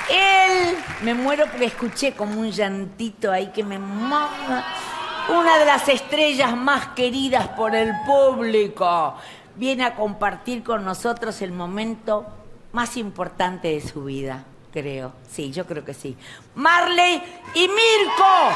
Él, me muero porque escuché como un llantito ahí que me mama. Una de las estrellas más queridas por el público. Viene a compartir con nosotros el momento más importante de su vida, creo. Sí, yo creo que sí. Marley y Mirko.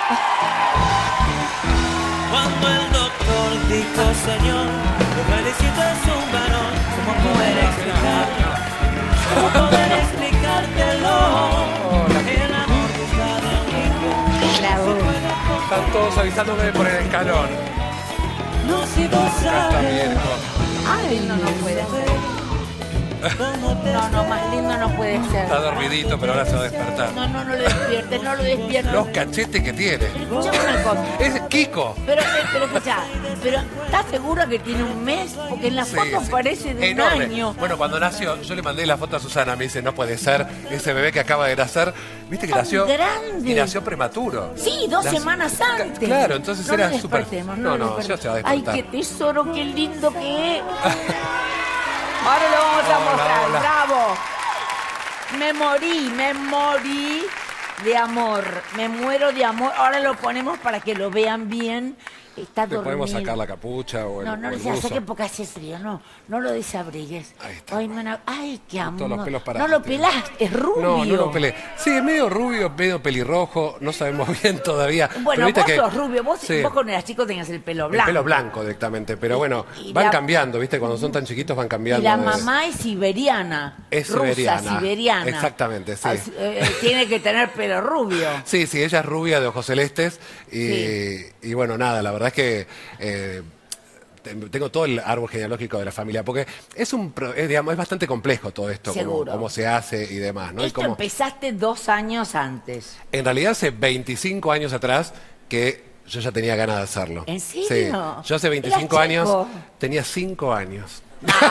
Cuando el doctor dijo, señor, lo felicito es un varón, ¿cómo poder explicarte? ¿Cómo poder explicártelo? El amor está de un Están todos avisándome por el escalón. no si vos Acá está sabes. Mirko. Ay, no puede ser. No, más lindo no puede ser. Está dormidito, pero ahora se va a despertar. No lo despiertes, no lo despiertes. Los cachetes que tiene. Escuchame una cosa. Es Kiko. Pero escuchá, ¿estás segura que tiene un mes? Porque en las Sí, fotos sí. parece de Enorme. un año. Bueno, cuando nació, yo le mandé la foto a Susana. Me dice, no puede ser. Ese bebé que acaba de nacer, viste que Tan nació. grande. Y nació prematuro. Sí, 2 semanas antes. Claro, entonces No era lo súper. despertemos, No, lo ya se va a despertemos. Ay, despertar. qué tesoro, qué lindo que es. Ahora lo vamos a Hola, mostrar, hola. bravo. Me morí de amor. Me muero de amor. Ahora lo ponemos para que lo vean bien. Está Le dormido. podemos sacar la capucha o el, No o el se la buzo. saque porque hace frío, no lo desabrigues. Ahí está. Ay, ay, qué amor. Todos los pelos No parados lo tiene. pelaste, es rubio. No lo pelé. Sí, es medio rubio, medio pelirrojo, no sabemos bien todavía. Bueno, Pero viste vos que- sos rubio, vos Sí, cuando eras chico tenías el pelo el blanco. pelo blanco directamente, pero bueno, y van la- cambiando, viste, cuando son tan chiquitos van Y cambiando. la de- mamá es siberiana. Es rusa, siberiana. siberiana. Exactamente, sí. Tiene que tener pelo rubio. Sí, ella es rubia de ojos celestes y, Sí. y bueno, nada, la verdad es que tengo todo el árbol genealógico de la familia, porque digamos, es bastante complejo todo esto, Seguro. cómo se hace y demás, ¿no? Y Esto cómo- empezaste 2 años antes. En realidad hace 25 años atrás que yo ya tenía ganas de hacerlo. ¿En serio? Sí. Yo hace 25 ¿Eras años chico? tenía 5 años.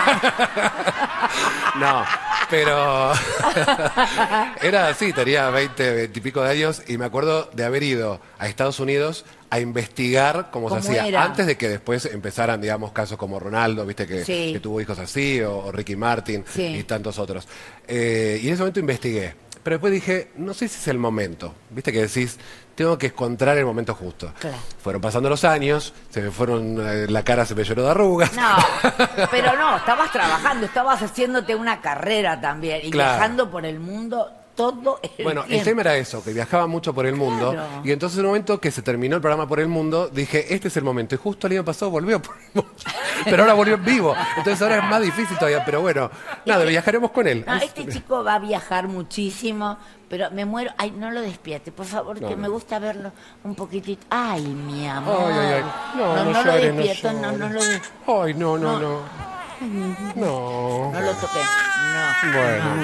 No, pero era así, tenía 20 y pico de años y me acuerdo de haber ido a Estados Unidos a investigar cómo se ¿Cómo hacía era? antes de que después empezaran, digamos, casos como Ronaldo, viste que, Sí. que tuvo hijos así, o Ricky Martin Sí. y tantos otros. Y en ese momento investigué. Pero después dije, no sé si es el momento. Viste que decís, tengo que encontrar el momento justo. Claro. Fueron pasando los años, se me fueron, la cara se me llenó de arrugas. No, pero no, estabas trabajando, estabas haciéndote una carrera también y Claro. viajando por el mundo todo el Bueno, el tiempo. tema era eso, que viajaba mucho por el mundo. Claro. Y entonces en un momento que se terminó el programa por el mundo, dije, este es el momento. Y justo el año pasado volvió por el mundo. Pero ahora volvió en vivo. Entonces ahora es más difícil todavía. Pero bueno, nada, viajaremos con él. No, este chico va a viajar muchísimo, pero me muero. Ay, no lo despierte, por favor, No, que no. me gusta verlo un poquitito. Ay, mi amor. Ay, ay, ay. No, no lo llores, no despierto, llores. no Ay, no, no, no. No. lo toqué. No.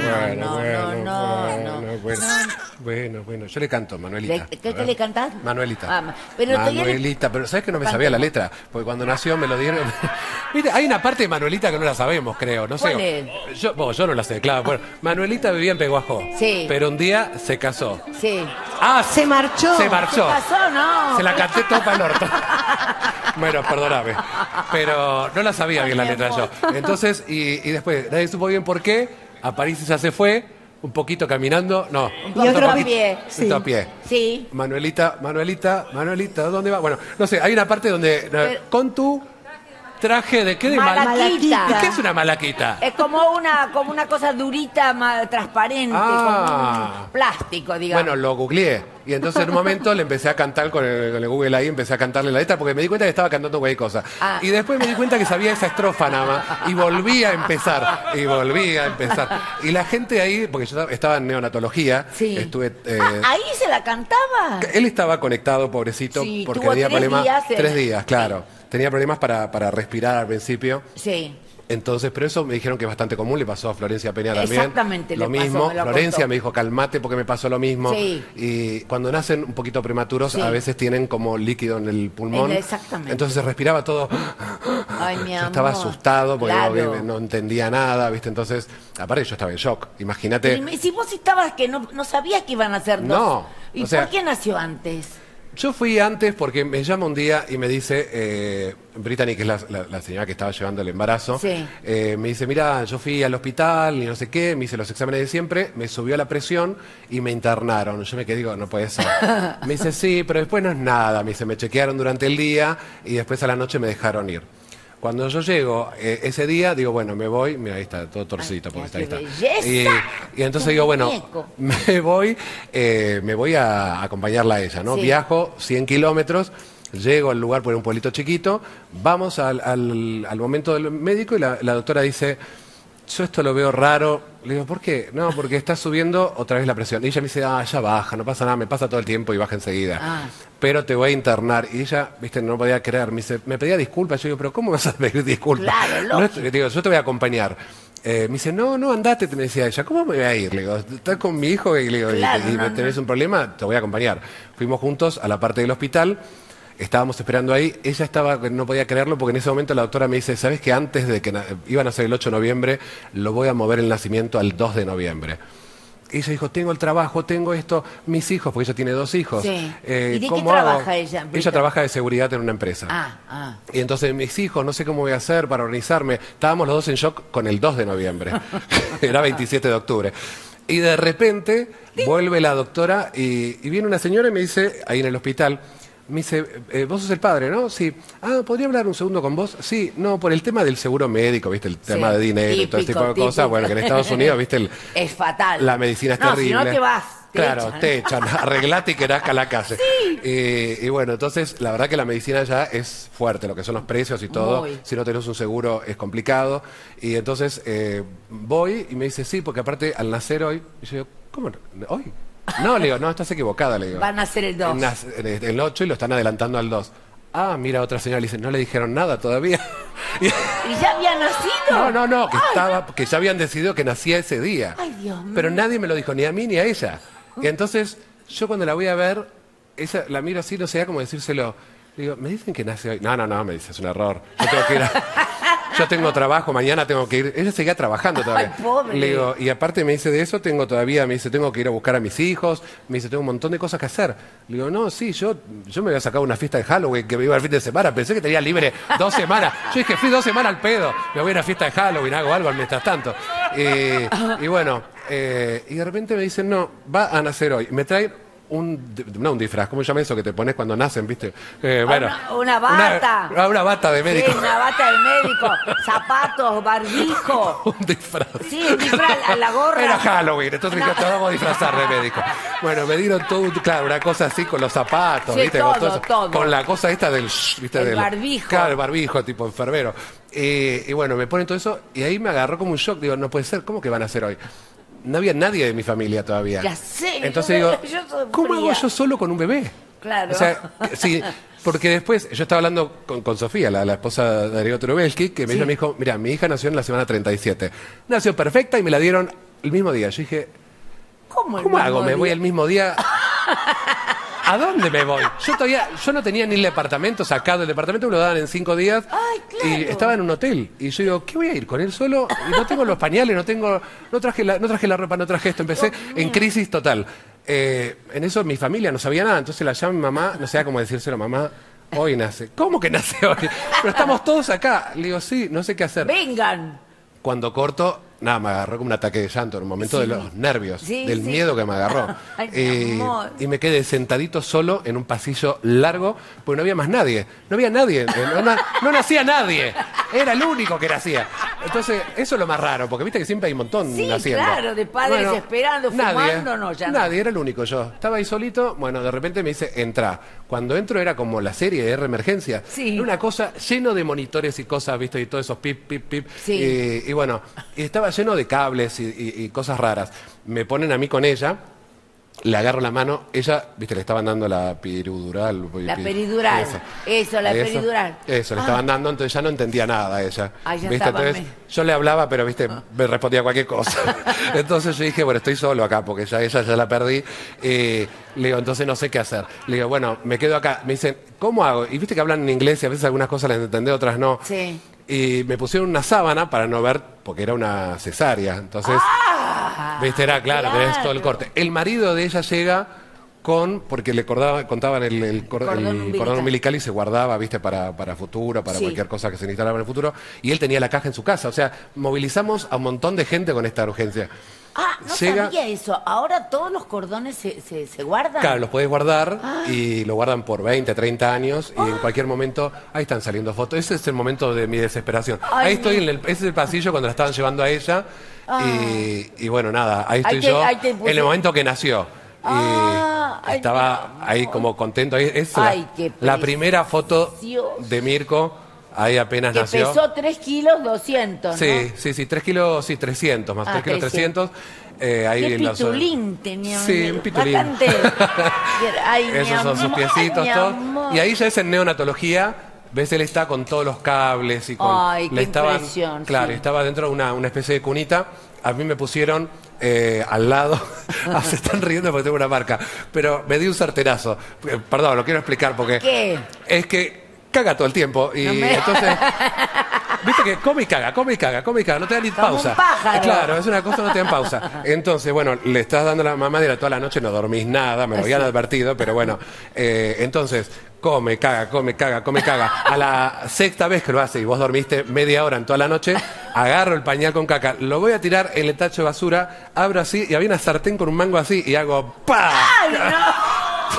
Bueno. Yo le canto, Manuelita. ¿Qué A ver. le cantás? Manuelita. Pero todavía le- Manuelita, pero ¿sabes que no me sabía la letra? Porque cuando nació me lo dieron. Mira, hay una parte de Manuelita que no la sabemos, creo. No sé. ¿Cuál es? Yo no la sé, claro. Bueno, Manuelita vivía en Peguajó. Sí. Pero un día se casó. Sí. Ah, Se marchó. Se ¿Qué marchó. pasó? No. Se la canté todo para el orto. Bueno, perdóname. Pero no la sabía bien la Ay, mi letra yo. amor. Entonces, y después, nadie supo bien por qué. A París ya se fue, un poquito caminando. No. Y otro a poquito- pie. Otro a pie. Sí. Manuelita, ¿dónde va? Bueno, no sé, hay una parte donde. Pero- con tu traje de qué de Malaquita. ¿Y qué es una malaquita? Es como una cosa durita, transparente, Ah. como un plástico, digamos. Bueno, lo googleé. Y entonces en un momento le empecé a cantar con el Google ahí, empecé a cantarle la letra porque me di cuenta que estaba cantando cualquier cosa. Ah. Y después me di cuenta que sabía esa estrofa nada más. Y volví a empezar. Y la gente ahí, porque yo estaba en neonatología, Sí. estuve. Ahí se la cantaba. Él estaba conectado, pobrecito, Sí, porque tuvo tenía 3 problemas. días en- 3 días, claro. Tenía problemas para respirar al principio. Sí. Entonces, pero eso me dijeron que es bastante común, le pasó a Florencia Peña también. Exactamente, lo le pasó, mismo. me lo Florencia contó. me dijo, calmate porque me pasó lo mismo. Sí. Y cuando nacen un poquito prematuros, Sí. a veces tienen como líquido en el pulmón. Exactamente. Entonces se respiraba todo. Ay, mi Yo amor. estaba asustado porque Claro. no entendía nada, ¿viste? Entonces, aparte yo estaba en shock. Imagínate. Si vos estabas que no sabías que iban a ser 2. No, ¿Y o sea- por qué nació antes? Yo fui antes porque me llama un día y me dice, Brittany, que es la señora que estaba llevando el embarazo, Sí. me dice, mira, yo fui al hospital y no sé qué, me hice los exámenes de siempre, me subió la presión y me internaron. Yo me quedé, digo, no puede ser. Me dice, sí, pero después no es nada. Me dice, me chequearon durante el día y después a la noche me dejaron ir. Cuando yo llego ese día, digo, bueno, me voy, mira, ahí está, todo torcidito, porque está, ahí qué está. belleza. Y entonces digo, bueno, Muñeco. me voy a acompañarla a ella, ¿no? Sí. Viajo 100 kilómetros, llego al lugar por un pueblito chiquito, vamos al momento del médico y la doctora dice, yo esto lo veo raro. Le digo, ¿por qué? No, porque está subiendo otra vez la presión. Y ella me dice, ya baja, no pasa nada, me pasa todo el tiempo y baja enseguida. Pero te voy a internar. Y ella, viste, no podía creer. Me dice, me pedía disculpas. Yo digo, pero ¿cómo vas a pedir disculpas? Claro, No lógico. digo, yo te voy a acompañar. Me dice, no, andate, me decía ella, ¿cómo me voy a ir? Le digo, estás con mi hijo y, le digo, Claro, y no, tenés un problema, te voy a acompañar. Fuimos juntos a la parte del hospital. Estábamos esperando ahí, ella estaba, no podía creerlo porque en ese momento la doctora me dice, ¿sabes que antes de que iban a ser el 8 de noviembre, lo voy a mover el nacimiento al 2 de noviembre? Y ella dijo, tengo el trabajo, tengo esto, mis hijos, porque ella tiene 2 hijos. Sí. ¿Y de qué ¿cómo trabaja hago? ella, Brita? Ella trabaja de seguridad en una empresa. Y entonces mis hijos, no sé cómo voy a hacer para organizarme. Estábamos los dos en shock con el 2 de noviembre. Era 27 de octubre. Y de repente vuelve la doctora y viene una señora y me dice, ahí en el hospital, me dice, vos sos el padre, ¿no? Sí. Ah, ¿podría hablar un segundo con vos? Sí, no, por el tema del seguro médico, ¿viste? El tema de dinero y todo ese tipo de cosas. Bueno, que en Estados Unidos, ¿viste? Es fatal. La medicina es no, terrible. Si no te vas. Claro, te echan, arreglate y quedás a la calle. Sí. Y bueno, entonces la verdad que la medicina ya es fuerte, lo que son los precios y todo. Muy. Si no tenés un seguro es complicado. Y entonces voy y me dice, sí, porque aparte al nacer hoy, y yo digo, ¿cómo? ¿Hoy? No, le digo, no, estás equivocada, le digo. Van a ser el 2. El 8 y lo están adelantando al 2. Ah, mira, otra señora le dice, no le dijeron nada todavía. ¿Y ya había nacido? No, que ya habían decidido que nacía ese día. Ay, Dios mío. Pero nadie me lo dijo, ni a mí ni a ella. Y entonces, yo cuando la voy a ver, la miro así, no sé cómo decírselo. Le digo, ¿me dicen que nace hoy? No, me dice, es un error. Yo tengo que ir yo tengo trabajo, mañana tengo que ir. Ella seguía trabajando todavía. Ay, pobre. Le digo, y aparte me dice de eso, me dice, tengo que ir a buscar a mis hijos, me dice, tengo un montón de cosas que hacer. Le digo, no, sí, yo me voy a sacar una fiesta de Halloween, que me iba al fin de semana, pensé que tenía libre 2 semanas. Yo dije, fui 2 semanas al pedo, me voy a una fiesta de Halloween, hago algo mientras tanto. Y bueno, y de repente me dicen, no, va a nacer hoy. Me traen no un disfraz, ¿cómo se llama eso que te pones cuando nacen, viste? Bueno, una bata. Una bata de médico. Sí, una bata de médico. Zapatos, barbijo. Un disfraz. Sí, un disfraz a la gorra. Era Halloween, entonces No. dije, te vamos a disfrazar de médico. Bueno, me dieron todo, claro, una cosa así con los zapatos, Sí, ¿viste? todo, con eso. todo. Con la cosa esta del, ¿viste? El barbijo. Claro, el barbijo, tipo enfermero. Y bueno, me ponen todo eso y ahí me agarró como un shock. Digo, no puede ser, ¿cómo que van a hacer hoy? No había nadie de mi familia todavía. Ya sé, Entonces digo, yo soy ¿cómo fría. hago yo solo con un bebé? Claro. O sea, sí, porque después yo estaba hablando con Sofía, la esposa de Darío Turubelsky, que me dijo, mira, mi hija nació en la semana 37. Nació perfecta y me la dieron el mismo día. Yo dije, ¿Cómo hago? ¿Me voy el mismo día? ¿A dónde me voy? Yo no tenía ni el departamento sacado. El departamento me lo daban en 5 días. Ay, claro. Y estaba en un hotel. Y yo digo, ¿qué voy a ir? ¿Con él solo? Y no tengo los pañales, no traje la ropa, no traje esto. Empecé en crisis total. En eso mi familia no sabía nada. Entonces la llama mi mamá, no sabía cómo decírselo, mamá, hoy nace. ¿Cómo que nace hoy? Pero estamos todos acá. Le digo, sí, no sé qué hacer. Vengan. Cuando corto, nada, me agarró como un ataque de llanto en un momento de los nervios, del miedo que me agarró. Ay, mi amor. Y me quedé sentadito solo en un pasillo largo, porque no había más nadie. No había nadie, no nacía nadie. Era el único que nacía. Entonces, eso es lo más raro, porque viste que siempre hay un montón Sí, naciendo. claro, de padres esperando, fumando, no, ya no. Nadie, era el único yo. Estaba ahí solito, bueno, de repente me dice, entra. Cuando entro era como la serie de R Emergencia. Sí. Era una cosa lleno de monitores y cosas, viste, y todos esos pip, pip, pip. Sí. Y bueno, y estaba lleno de cables y cosas raras. Me ponen a mí con ella, le agarro la mano, ella, viste, le estaban dando la peridural. La peridural. Eso, la peridural. Eso, le estaban dando, entonces ya no entendía nada ella. Ay, ya ¿Viste? estaba Entonces, yo le hablaba, pero viste, me respondía cualquier cosa. Entonces yo dije, bueno, estoy solo acá, porque ella ya la perdí. Le digo, entonces no sé qué hacer. Le digo, bueno, me quedo acá. Me dicen, ¿cómo hago? Y viste que hablan en inglés y a veces algunas cosas las entendés, otras no. Sí. Y me pusieron una sábana para no ver, porque era una cesárea. Entonces, viste, era claro, tenés todo el corte. El marido de ella llega porque le contaban el cordón umbilical y se guardaba, viste, para futuro, para cualquier cosa que se necesitara en el futuro. Y él tenía la caja en su casa. O sea, movilizamos a un montón de gente con esta urgencia. Ah, no sabía eso. Ahora todos los cordones se guardan. Claro, los podés guardar y lo guardan por 20, 30 años y en cualquier momento, ahí están saliendo fotos. Ese es el momento de mi desesperación. Ahí estoy, ese es el pasillo cuando la estaban llevando a ella y bueno, nada, ahí estoy yo en el momento que nació. Y estaba ahí como contento. Es la primera foto de Mirko. Ahí apenas nació. Que pesó 3 kilos 200, ¿no? Sí, 3 kilos, sí, 300, más 3 kilos 300. Ahí qué pitulín tenía. Sí, un pitulín. Bastante. Ay, esos son sus piecitos, todo. Y ahí ya es en neonatología. Ves, él está con todos los cables y con... Ay, qué impresión. Claro, estaba dentro de una especie de cunita. A mí me pusieron al lado... se están riendo porque tengo una marca. Pero me di un sartenazo. Perdón, lo quiero explicar porque... ¿Qué? Es que caga todo el tiempo y entonces... Viste que come y caga, no te da ni pausa. Un pájaro. Claro, es una cosa, no te dan pausa. Entonces, bueno, le estás dando la mamadera toda la noche, no dormís nada, me lo habían advertido, pero bueno. Entonces, come, caga. A la sexta vez que lo hace y vos dormiste media hora en toda la noche, agarro el pañal con caca, lo voy a tirar en el tacho de basura, abro así y había una sartén con un mango así y hago ¡pah! ¡Ay, no!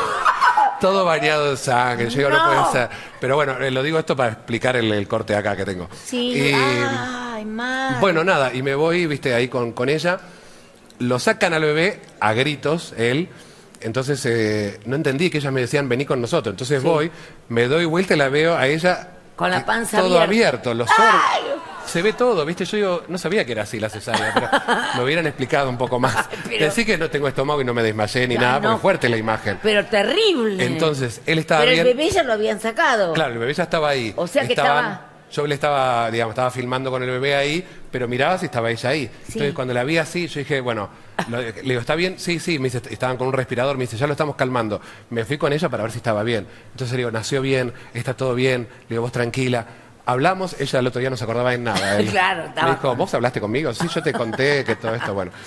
Todo bañado en sangre. Yo digo, no puede ser. Pero bueno, lo digo esto para explicar el corte de acá que tengo. Sí, ay, mal. Bueno, nada, y me voy, viste, ahí con ella. Lo sacan al bebé a gritos, él. Entonces, no entendí que ellas me decían, vení con nosotros. Entonces voy, me doy vuelta y la veo a ella. Con la panza todo abierta. Los ojos. Se ve todo, ¿viste? Yo digo, no sabía que era así la cesárea, pero me hubieran explicado un poco más. Decir que no tengo estómago y no me desmayé ni nada, porque fuerte la imagen. Pero terrible. Entonces, él estaba bien. Pero el bebé ya lo habían sacado. Claro, el bebé ya estaba ahí. O sea que yo le estaba, estaba filmando con el bebé ahí, pero miraba si estaba ella ahí. Entonces, cuando la vi así, yo dije, bueno, le digo, ¿está bien? Sí, me dice, estaban con un respirador, me dice, ya lo estamos calmando. Me fui con ella para ver si estaba bien. Entonces le digo, nació bien, está todo bien. Le digo, vos tranquila. Hablamos, ella el otro día no se acordaba de nada. Claro, estaba... Me dijo, ¿vos hablaste conmigo? Sí, yo te conté que todo esto, bueno.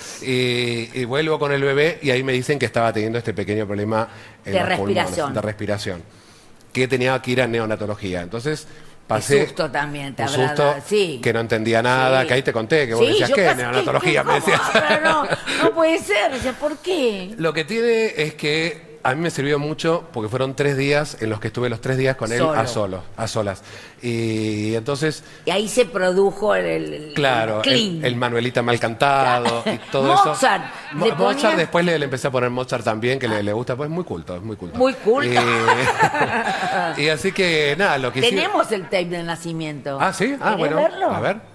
Y vuelvo con el bebé y ahí me dicen que estaba teniendo este pequeño problema en los pulmones, de respiración. Que tenía que ir a neonatología. Entonces pasé... Un susto también, te un susto que no entendía nada, que ahí te conté, que vos decías, ¿qué? Neonatología, me decías. No puede ser, o sea, ¿por qué? Lo que tiene es que a mí me sirvió mucho porque fueron 3 días en los que estuve los 3 días con él a solas. Y entonces... Y ahí se produjo el Manuelita mal cantado y todo Mozart, eso. Mozart, después le empecé a poner Mozart también, que le gusta, pues es muy culto. Muy culto. Y así que nada, lo que tenemos el tape del nacimiento. Ah, ¿sí? Ah, bueno. Verlo? A ver.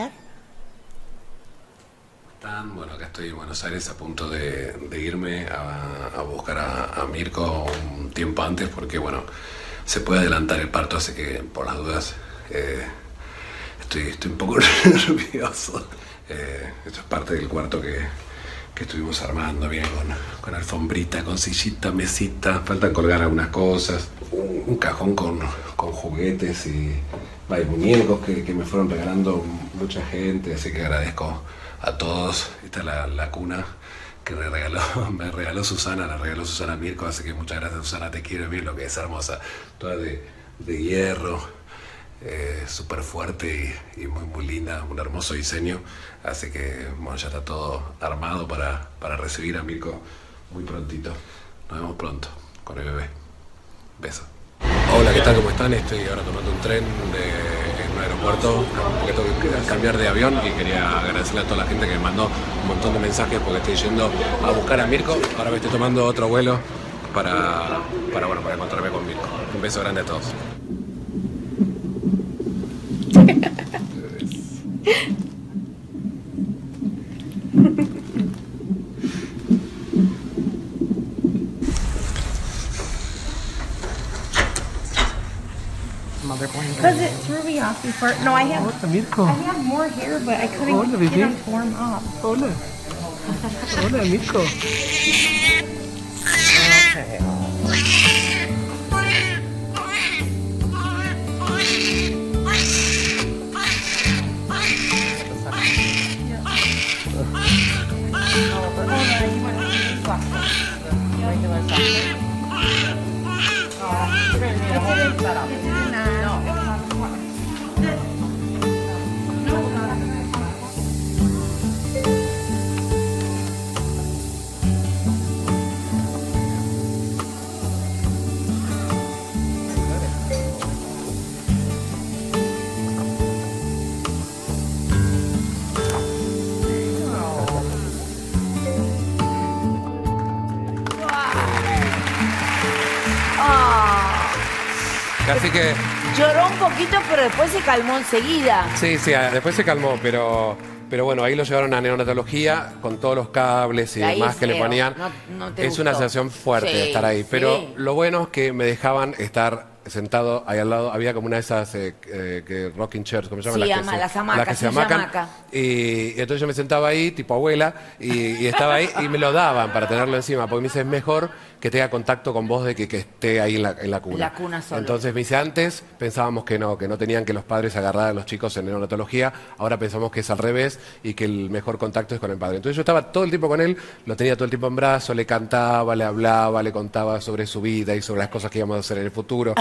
Bueno, acá estoy en Buenos Aires a punto de irme a buscar a Mirko un tiempo antes porque, bueno, se puede adelantar el parto, así que por las dudas estoy un poco nervioso. Esto es parte del cuarto que estuvimos armando bien con alfombrita, con sillita, mesita, faltan colgar algunas cosas, un cajón con juguetes y muñecos que me fueron regalando mucha gente, así que agradezco a todos. Esta es la cuna que me regaló Susana, la regaló Susana Mirko, así que muchas gracias, Susana, te quiero, bien lo que es hermosa, toda de hierro, súper fuerte y muy linda, un hermoso diseño, así que bueno, ya está todo armado para recibir a Mirko muy prontito. Nos vemos pronto con el bebé. Besos. Hola, ¿qué tal? ¿Cómo están? Estoy ahora tomando un tren en un aeropuerto, porque tengo que cambiar de avión y quería agradecerle a toda la gente que me mandó un montón de mensajes porque estoy yendo a buscar a Mirko. Ahora me estoy tomando otro vuelo para encontrarme con Mirko. Un beso grande a todos. Because it threw me off before. No, I have more hair, but I couldn't get them to warm up. Hola, Mirko. Okay. Hold on, you want to swap them. Así que... Lloró un poquito, pero después se calmó enseguida. Sí, después se calmó, pero bueno, ahí lo llevaron a neonatología con todos los cables y Ahí demás es que le feo. ponían. No te Es una gustó. sensación fuerte Sí, estar ahí, sí. pero lo bueno es que me dejaban estar sentado ahí al lado. Había como una de esas que rocking chairs, ¿cómo se llaman? Sí, Las que las hamacas, las que se silla hamacan. hamaca. Y entonces yo me sentaba ahí, tipo abuela, y estaba ahí y me lo daban para tenerlo encima, porque me dice, es mejor que tenga contacto con vos de que esté ahí en la cuna. La cuna solo. Entonces me dice, antes pensábamos que no tenían que los padres agarrar a los chicos en neonatología, ahora pensamos que es al revés y que el mejor contacto es con el padre. Entonces yo estaba todo el tiempo con él, lo tenía todo el tiempo en brazos, le cantaba, le hablaba, le contaba sobre su vida y sobre las cosas que íbamos a hacer en el futuro.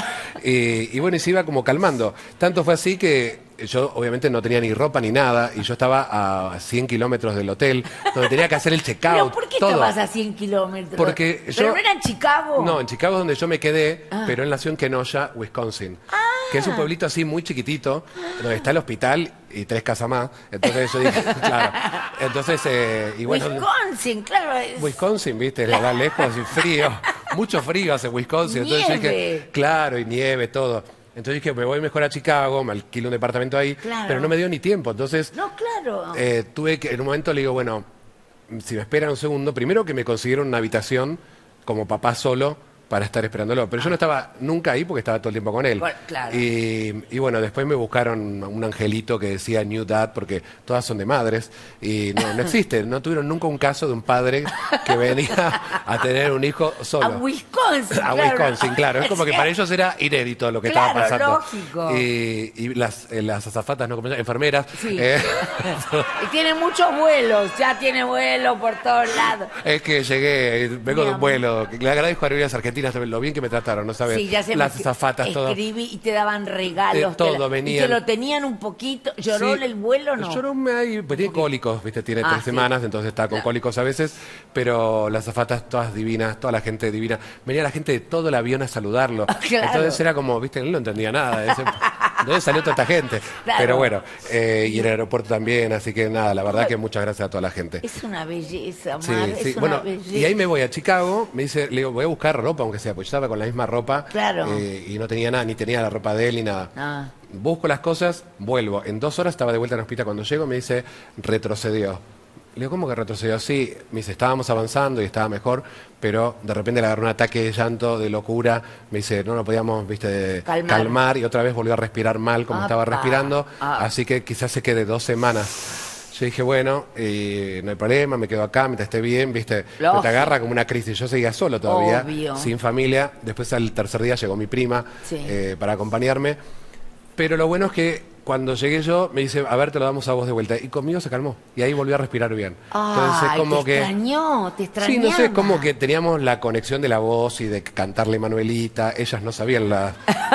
Y bueno, y se iba como calmando. Tanto fue así que yo obviamente no tenía ni ropa ni nada y yo estaba a 100 kilómetros del hotel donde tenía que hacer el check-out. ¿Pero por qué todo. estabas a 100 kilómetros? Porque ¿Pero yo... no era en Chicago? No, en Chicago es donde yo me quedé, pero él nació en Kenosha, Wisconsin. Que es un pueblito así muy chiquitito, donde está el hospital y 3 casas más. Entonces yo dije, claro. Entonces, y bueno... Wisconsin, claro. Wisconsin, viste, la da lejos y frío. Mucho frío hace Wisconsin. Entonces yo dije, Nieve. claro, y nieve, todo. Entonces dije, me voy mejor a Chicago, me alquilo un departamento ahí, Claro. pero no me dio ni tiempo. Entonces, No, claro. tuve que, en un momento le digo, bueno, si me esperan un segundo, primero que me consiguieron una habitación como papá solo para estar esperándolo. Pero yo no estaba nunca ahí porque estaba todo el tiempo con él. Bueno, claro. Y bueno, después me buscaron un angelito que decía New Dad, porque todas son de madres. Y no existe, no tuvieron nunca un caso de un padre que venía a tener un hijo solo. A Wisconsin, A claro. Wisconsin, claro. Es como que para ellos era inédito lo que estaba Claro, pasando. lógico. Y las azafatas, no, ¿cómo se llama? Enfermeras. Sí. Y tiene muchos vuelos, ya tiene vuelos por todos lados. Es que llegué, vengo Mi de un amor. vuelo. Le agradezco a Aerolíneas Argentinas lo bien que me trataron, ¿no sabes? Sí, ya se Las me azafatas, todo. escribí y te daban regalos. Todo, te y venían. te lo tenían un poquito. ¿Lloró Sí, el vuelo o no? Lloró ahí, pues tiene cólicos, ¿viste? Tiene 3 sí. semanas, entonces está con cólicos a veces, pero las azafatas todas divinas, toda la gente divina. Venía la gente de todo el avión a saludarlo. Claro. Entonces era como, ¿viste? Él no entendía nada. ¿Dónde salió toda esta gente? Claro. Pero bueno, y el aeropuerto también, así que nada, la verdad que muchas gracias a toda la gente. Es una belleza, Mar, Sí, sí. es una Bueno, belleza. y ahí me voy a Chicago, me dice, le digo, voy a buscar ropa, aunque sea, pues yo estaba con la misma ropa. Claro. Y no tenía nada, ni tenía la ropa de él, ni nada. Ah. Busco las cosas, vuelvo. En 2 horas estaba de vuelta en el hospital. Cuando llego me dice, retrocedió. Le digo, ¿cómo que retrocedió? Sí, me dice, estábamos avanzando y estaba mejor, pero de repente le agarró un ataque de llanto, de locura. Me dice, no lo podíamos, viste, calmar y otra vez volvió a respirar mal como estaba respirando. Así que quizás se quede 2 semanas. Yo dije, bueno, no hay problema, me quedo acá mientras esté bien, ¿viste? Pero te agarra como una crisis. Yo seguía solo todavía, Obvio. sin familia. Después al tercer día llegó mi prima para acompañarme. Pero lo bueno es que cuando llegué yo, me dice, a ver, te lo damos a vos de vuelta. Y conmigo se calmó. Y ahí volvió a respirar bien. Entonces es como te extrañó, te extrañaba. Sí, no sé, es como que teníamos la conexión de la voz y de cantarle Manuelita. Ellas no sabían no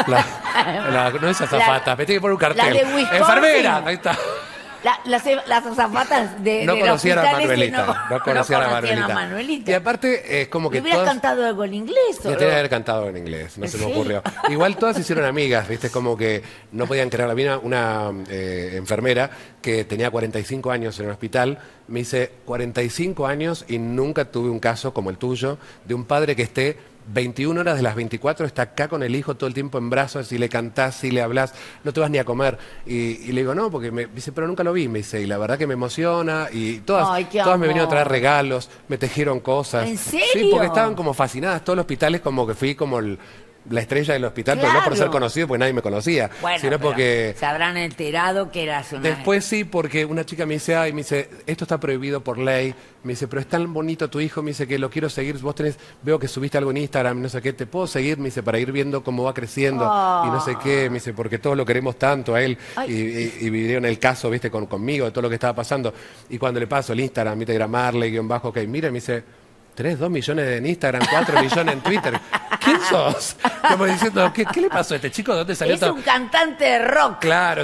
es azafata, me tiene que poner un cartel. La de Wisconsin. ¡Enfermera! Ahí está. Las azafatas de No del conocían a hospital ese Manuelita. No conocían a Manuelita. Y aparte es como que ¿Le hubieras todas... cantado algo en inglés? Yo tenía que haber cantado en inglés, no se me ocurrió. Igual todas se hicieron amigas, ¿viste? Es como que no podían creer. Había una enfermera que tenía 45 años en el hospital. Me dice, 45 años y nunca tuve un caso como el tuyo de un padre que esté 21 horas de las 24 está acá con el hijo todo el tiempo en brazos y le cantás y le hablas, no te vas ni a comer. Y le digo, no, porque me dice, pero nunca lo vi, me dice, y la verdad que me emociona. Y todas me vinieron a traer regalos, me tejieron cosas. ¿En serio? Sí, porque estaban como fascinadas. Todos los hospitales como que fui como la estrella del hospital, pero no por ser conocido, porque nadie me conocía, bueno, sino porque... se habrán enterado que eras una... Después sí, porque una chica me dice, ay, me dice, esto está prohibido por ley, me dice, pero es tan bonito tu hijo, me dice que lo quiero seguir, vos veo que subiste algo en Instagram, no sé qué, te puedo seguir, me dice, para ir viendo cómo va creciendo, y no sé qué, me dice, porque todos lo queremos tanto a él, y vivieron el caso, viste, conmigo, de todo lo que estaba pasando, y cuando le paso el Instagram, viste, era Marley, _, ok, mira, me dice... tenés 2 millones en Instagram, 4 millones en Twitter. ¿Quién sos? Como diciendo, ¿qué le pasó a este chico? ¿De dónde salió Es un cantante de rock. Claro,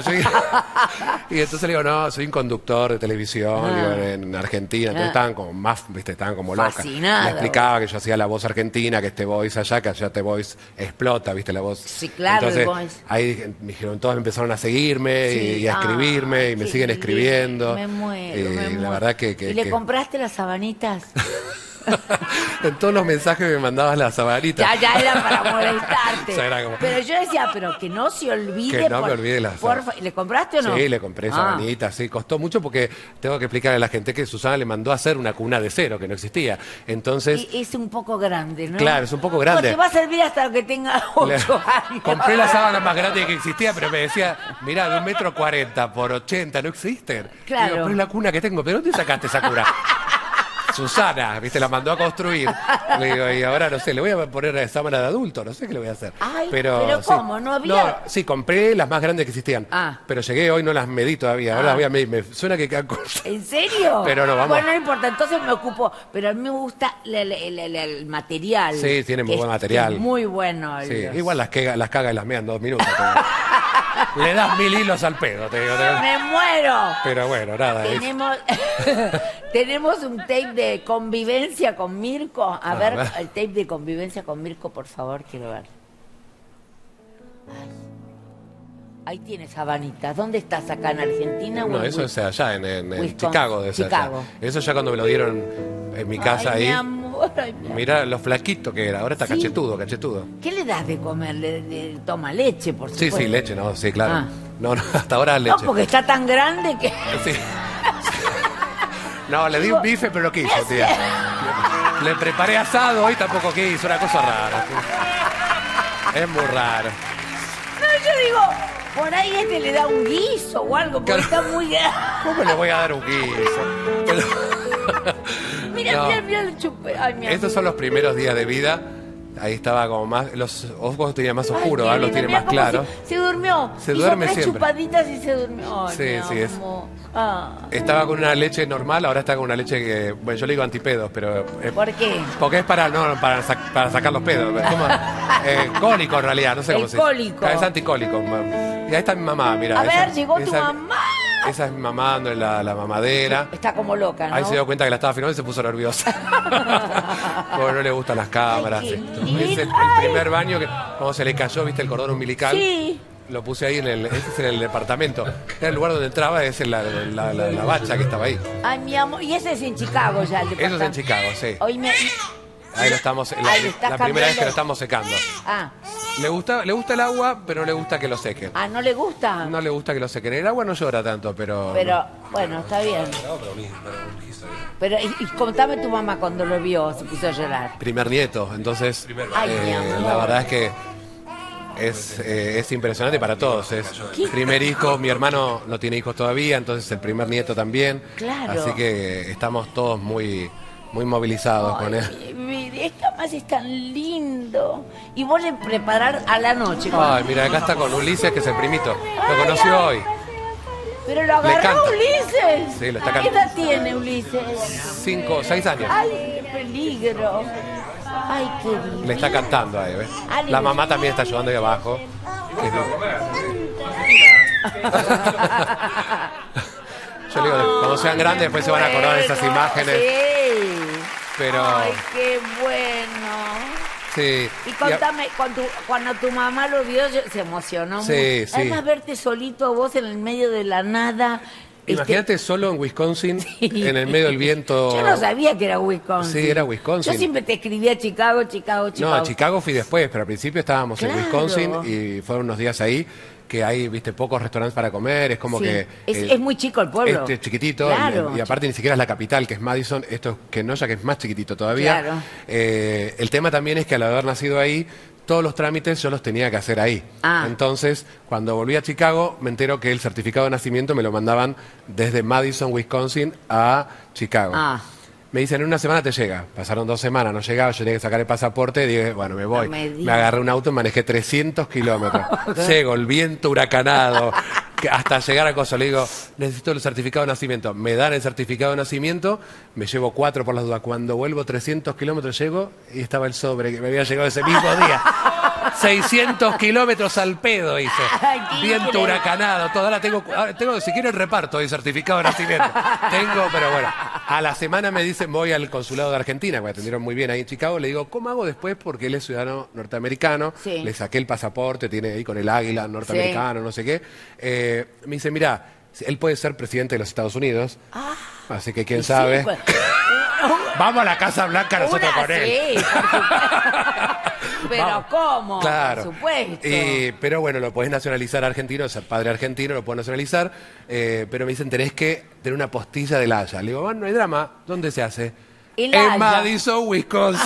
y entonces le digo, no, soy un conductor de televisión digo, en Argentina. Entonces estaban como más, viste, estaban como locas. Fascinado. Me explicaba que yo hacía la voz argentina, que este voice allá, que allá este voice explota, viste, la voz. Sí, claro, entonces, el voice. ahí me dijeron, todos empezaron a seguirme Sí. y a escribirme y me qué siguen lindo. escribiendo. Me muero, Y me la muero. verdad que ¿Y le compraste las sabanitas? en todos los mensajes me mandabas la sabanita. Ya era para molestarte. Ya era como- Pero yo decía, pero que no se olvide. Que no me olvide las porfa. ¿Le compraste o no? Sí, le compré sabanitas, sí, costó mucho porque tengo que explicarle a la gente que Susana le mandó a hacer una cuna de cero que no existía. Entonces, Es un poco grande, ¿no? Claro, es un poco grande. No, te va a servir hasta que tenga 8 años. compré la sábana más grande que existía, pero me decía, mirá, de 1,40 m por 80, no existen. Claro. Digo, pero es la cuna que tengo, ¿pero dónde sacaste esa cuna? Susana, viste, la mandó a construir. Le digo, y ahora no sé, le voy a poner sábana de adulto, no sé qué le voy a hacer. Ay, pero sí. ¿cómo? ¿No había? Sí, compré las más grandes que existían. Pero llegué hoy, no las medí todavía. Ahora las voy a medir. Me suena que quedan cosas. ¿En serio? Pero no, vamos. Bueno, no importa, entonces me ocupo. Pero a mí me gusta el material. Sí, tiene muy buen material. que es muy bueno. Sí, igual las caga y las mea en 2 minutos. Le das 1000 hilos al pedo, te digo. ¡Me muero! Pero bueno, nada. Tenemos un tape de convivencia con Mirko. A ver, el tape de convivencia con Mirko, por favor, quiero ver. Ay. Ahí tienes sabanitas. ¿Dónde estás acá en Argentina? No, eso es allá, en Wisconsin. Chicago. De Chicago. Eso ya cuando me lo dieron en mi casa Ay, ahí. mi amor, ay, mi amor. Mirá lo flaquito que era. Ahora está Sí. cachetudo. ¿Qué le das de comer? Toma leche, por supuesto. Sí, leche, no, sí, claro. Ah. No, hasta ahora leche. No, porque está tan grande que... Sí. No, le di un bife, pero no quiso, tía. Le preparé asado, hoy tampoco quiso, una cosa rara. Es muy raro. No, yo digo, por ahí le da un guiso o algo, porque Claro. está muy grande. ¿Cómo le voy a dar un guiso? Mira, No. mira el chupe. Ay, mi Estos son los primeros días de vida. Ahí estaba como más. Los ojos tenían más oscuros, ahora los tiene más claros. Se durmió. Se Hizo duerme 3 siempre. chupaditas y se durmió. Ay, Sí, mi sí, es. amor. Ah. Estaba con una leche normal, ahora está con una leche que. Bueno, yo le digo antipedos, pero. ¿Por qué? Porque es para sacar los pedos. Es como, cólico en realidad, no sé El cómo se dice. cólico. Es anticólico. Y ahí está mi mamá, mira. A ver, llegó tu mamá. Esa es mi mamá dándole la mamadera. Está como loca, ¿no? Ahí se dio cuenta que la estaba filmando y se puso nerviosa. Porque no le gustan las cámaras. Ay, qué Sí. Es el lindo. primer baño que, como se le cayó, viste, el cordón umbilical. Sí. Lo puse ahí este es en el departamento. Era el lugar donde entraba, es en la bacha que estaba ahí. Ay, mi amor. Y ese es en Chicago ya. El Eso es en Chicago, sí. Hoy me... Ahí lo estamos, Ahí está la primera vez cambiando. que lo estamos secando. Ah. Le gusta el agua, pero no le gusta que lo sequen. Ah, ¿no le gusta? No le gusta que lo sequen. El agua no llora tanto, pero... Pero, bueno, está bien. Pero, y contame tu mamá cuando lo vio, se puso a llorar. Primer nieto, entonces Ay, mi amor. la verdad es que es impresionante para todos. Es ¿Qué? primer hijo, mi hermano no tiene hijos todavía, entonces el primer nieto también. Claro. Así que estamos todos muy movilizados con él. Es que además es tan lindo. Y vos le preparar a la noche. Ay, mira, acá está con Ulises, que es el primito. Lo conoció hoy. Pero lo agarró canta. Ulises. Sí, lo está ¿Qué cantando. edad tiene Ulises? 5 o 6 años. Ay, qué peligro. Ay, qué lindo. Le está cantando ahí, ¿ves? Ah, La mamá también está ayudando ahí abajo. Yo le digo, cuando sean grandes después se van a acordar de esas Bueno, imágenes. Sí. Pero Ay, qué bueno. sí. Y contame, cuando tu mamá lo vio, se emocionó Sí, mucho. sí. Además, verte solito vos en el medio de la nada. Imagínate solo en Wisconsin, en el medio del viento. Yo no sabía que era Wisconsin. Sí, era Wisconsin. Yo siempre te escribía Chicago. No, a Chicago fui después, pero al principio estábamos Claro. en Wisconsin y fueron unos días ahí que hay, viste, pocos restaurantes para comer, es como Sí. que... Es muy chico el pueblo. Es chiquitito, Claro. y aparte ni siquiera es la capital, que es Madison, esto es Kenosha, que es más chiquitito todavía. Claro. El tema también es que al haber nacido ahí, todos los trámites yo los tenía que hacer ahí. Ah. Entonces, cuando volví a Chicago, me entero que el certificado de nacimiento me lo mandaban desde Madison, Wisconsin, a Chicago. Ah. Me dicen, en una semana te llega. Pasaron 2 semanas, no llegaba, yo tenía que sacar el pasaporte. Dije, bueno, me voy. No me me agarré un auto y manejé 300 kilómetros. Llego, el viento huracanado, hasta llegar a Coso. Le digo, necesito el certificado de nacimiento. Me dan el certificado de nacimiento, me llevo 4 por las dudas. Cuando vuelvo 300 kilómetros llego y estaba el sobre que me había llegado ese mismo día. 600 kilómetros al pedo hice. Viento huracanado, todo. Ahora tengo, si quiero el reparto de certificado de nacimiento. Tengo, pero bueno. A la semana me dicen, voy al consulado de Argentina, que me atendieron muy bien ahí en Chicago. Le digo, ¿cómo hago después? Porque él es ciudadano norteamericano. Sí. Le saqué el pasaporte, tiene ahí con el águila norteamericano, no sé qué. Me dice, mira, él puede ser presidente de los Estados Unidos. Así que quién sabe. Sí, pues, vamos a la Casa Blanca nosotros con él. Sí, pero vamos. ¿Cómo? Claro. Por supuesto. Pero bueno, lo podés nacionalizar argentino, ser padre argentino, lo podés nacionalizar. Pero me dicen, tenés que tener una postilla del Haya. Le digo, bueno, no hay drama. ¿Dónde se hace? En Madison, Wisconsin.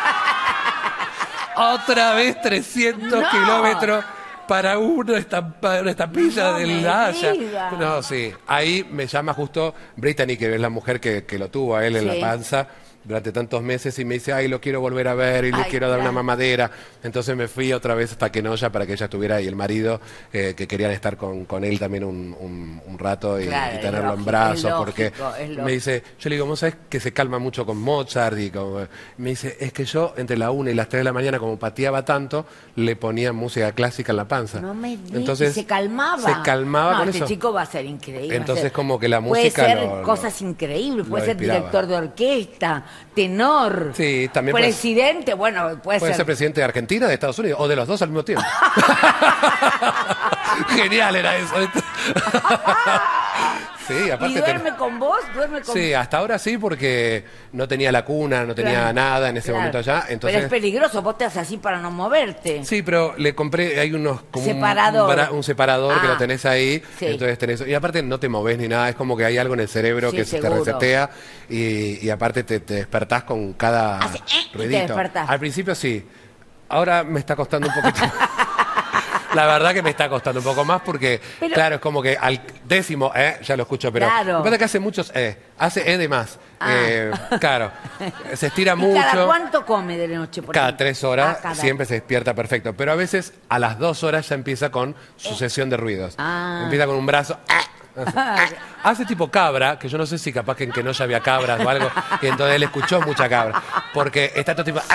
Otra vez 300 kilómetros para una estampilla del Haya. No, sí. Ahí me llama justo Brittany, que es la mujer que lo tuvo a él en la panza durante tantos meses, y me dice, ay, lo quiero volver a ver y le quiero dar una mamadera. Entonces me fui otra vez hasta Kenosha para que ella estuviera, y el marido, que querían estar con él también un rato y tenerlo en brazos, porque me dice, yo le digo, ¿vos sabés que se calma mucho con Mozart? Y me dice, es que yo entre la 1 y las 3 de la mañana, como pateaba tanto, le ponía música clásica en la panza. No me digas. Entonces se calmaba. Se calmaba con este eso. chico va a ser increíble. Entonces como que la música puede ser cosas increíbles, puede ser inspiraba. Director de orquesta, tenor, sí, también presidente, bueno, puede ser presidente de Argentina, de Estados Unidos, o de los dos al mismo tiempo. Genial era eso. Sí, aparte ¿y duerme con vos? Sí, hasta ahora sí, porque no tenía la cuna, no tenía nada en ese momento allá. Entonces... Pero es peligroso, vos te haces así para no moverte. Sí, pero le compré, hay unos como un separador que lo tenés ahí, entonces tenés, y aparte no te movés ni nada, es como que hay algo en el cerebro que se te resetea, y aparte te despertás con cada ruidito. Al principio sí, ahora me está costando un poquito. La verdad que me está costando un poco más porque, claro, es como que al 10º, ya lo escucho, pero me pasa que hace muchos, hace de más. Claro, se estira mucho. ¿Cada cuánto come de noche? Cada 3 horas, siempre se despierta perfecto, pero a veces a las 2 horas ya empieza con sucesión de ruidos. Empieza con un brazo. Hace tipo cabra, que yo no sé si capaz que en Kenosha había cabras o algo, y entonces él escuchó mucha cabra, porque está todo tipo...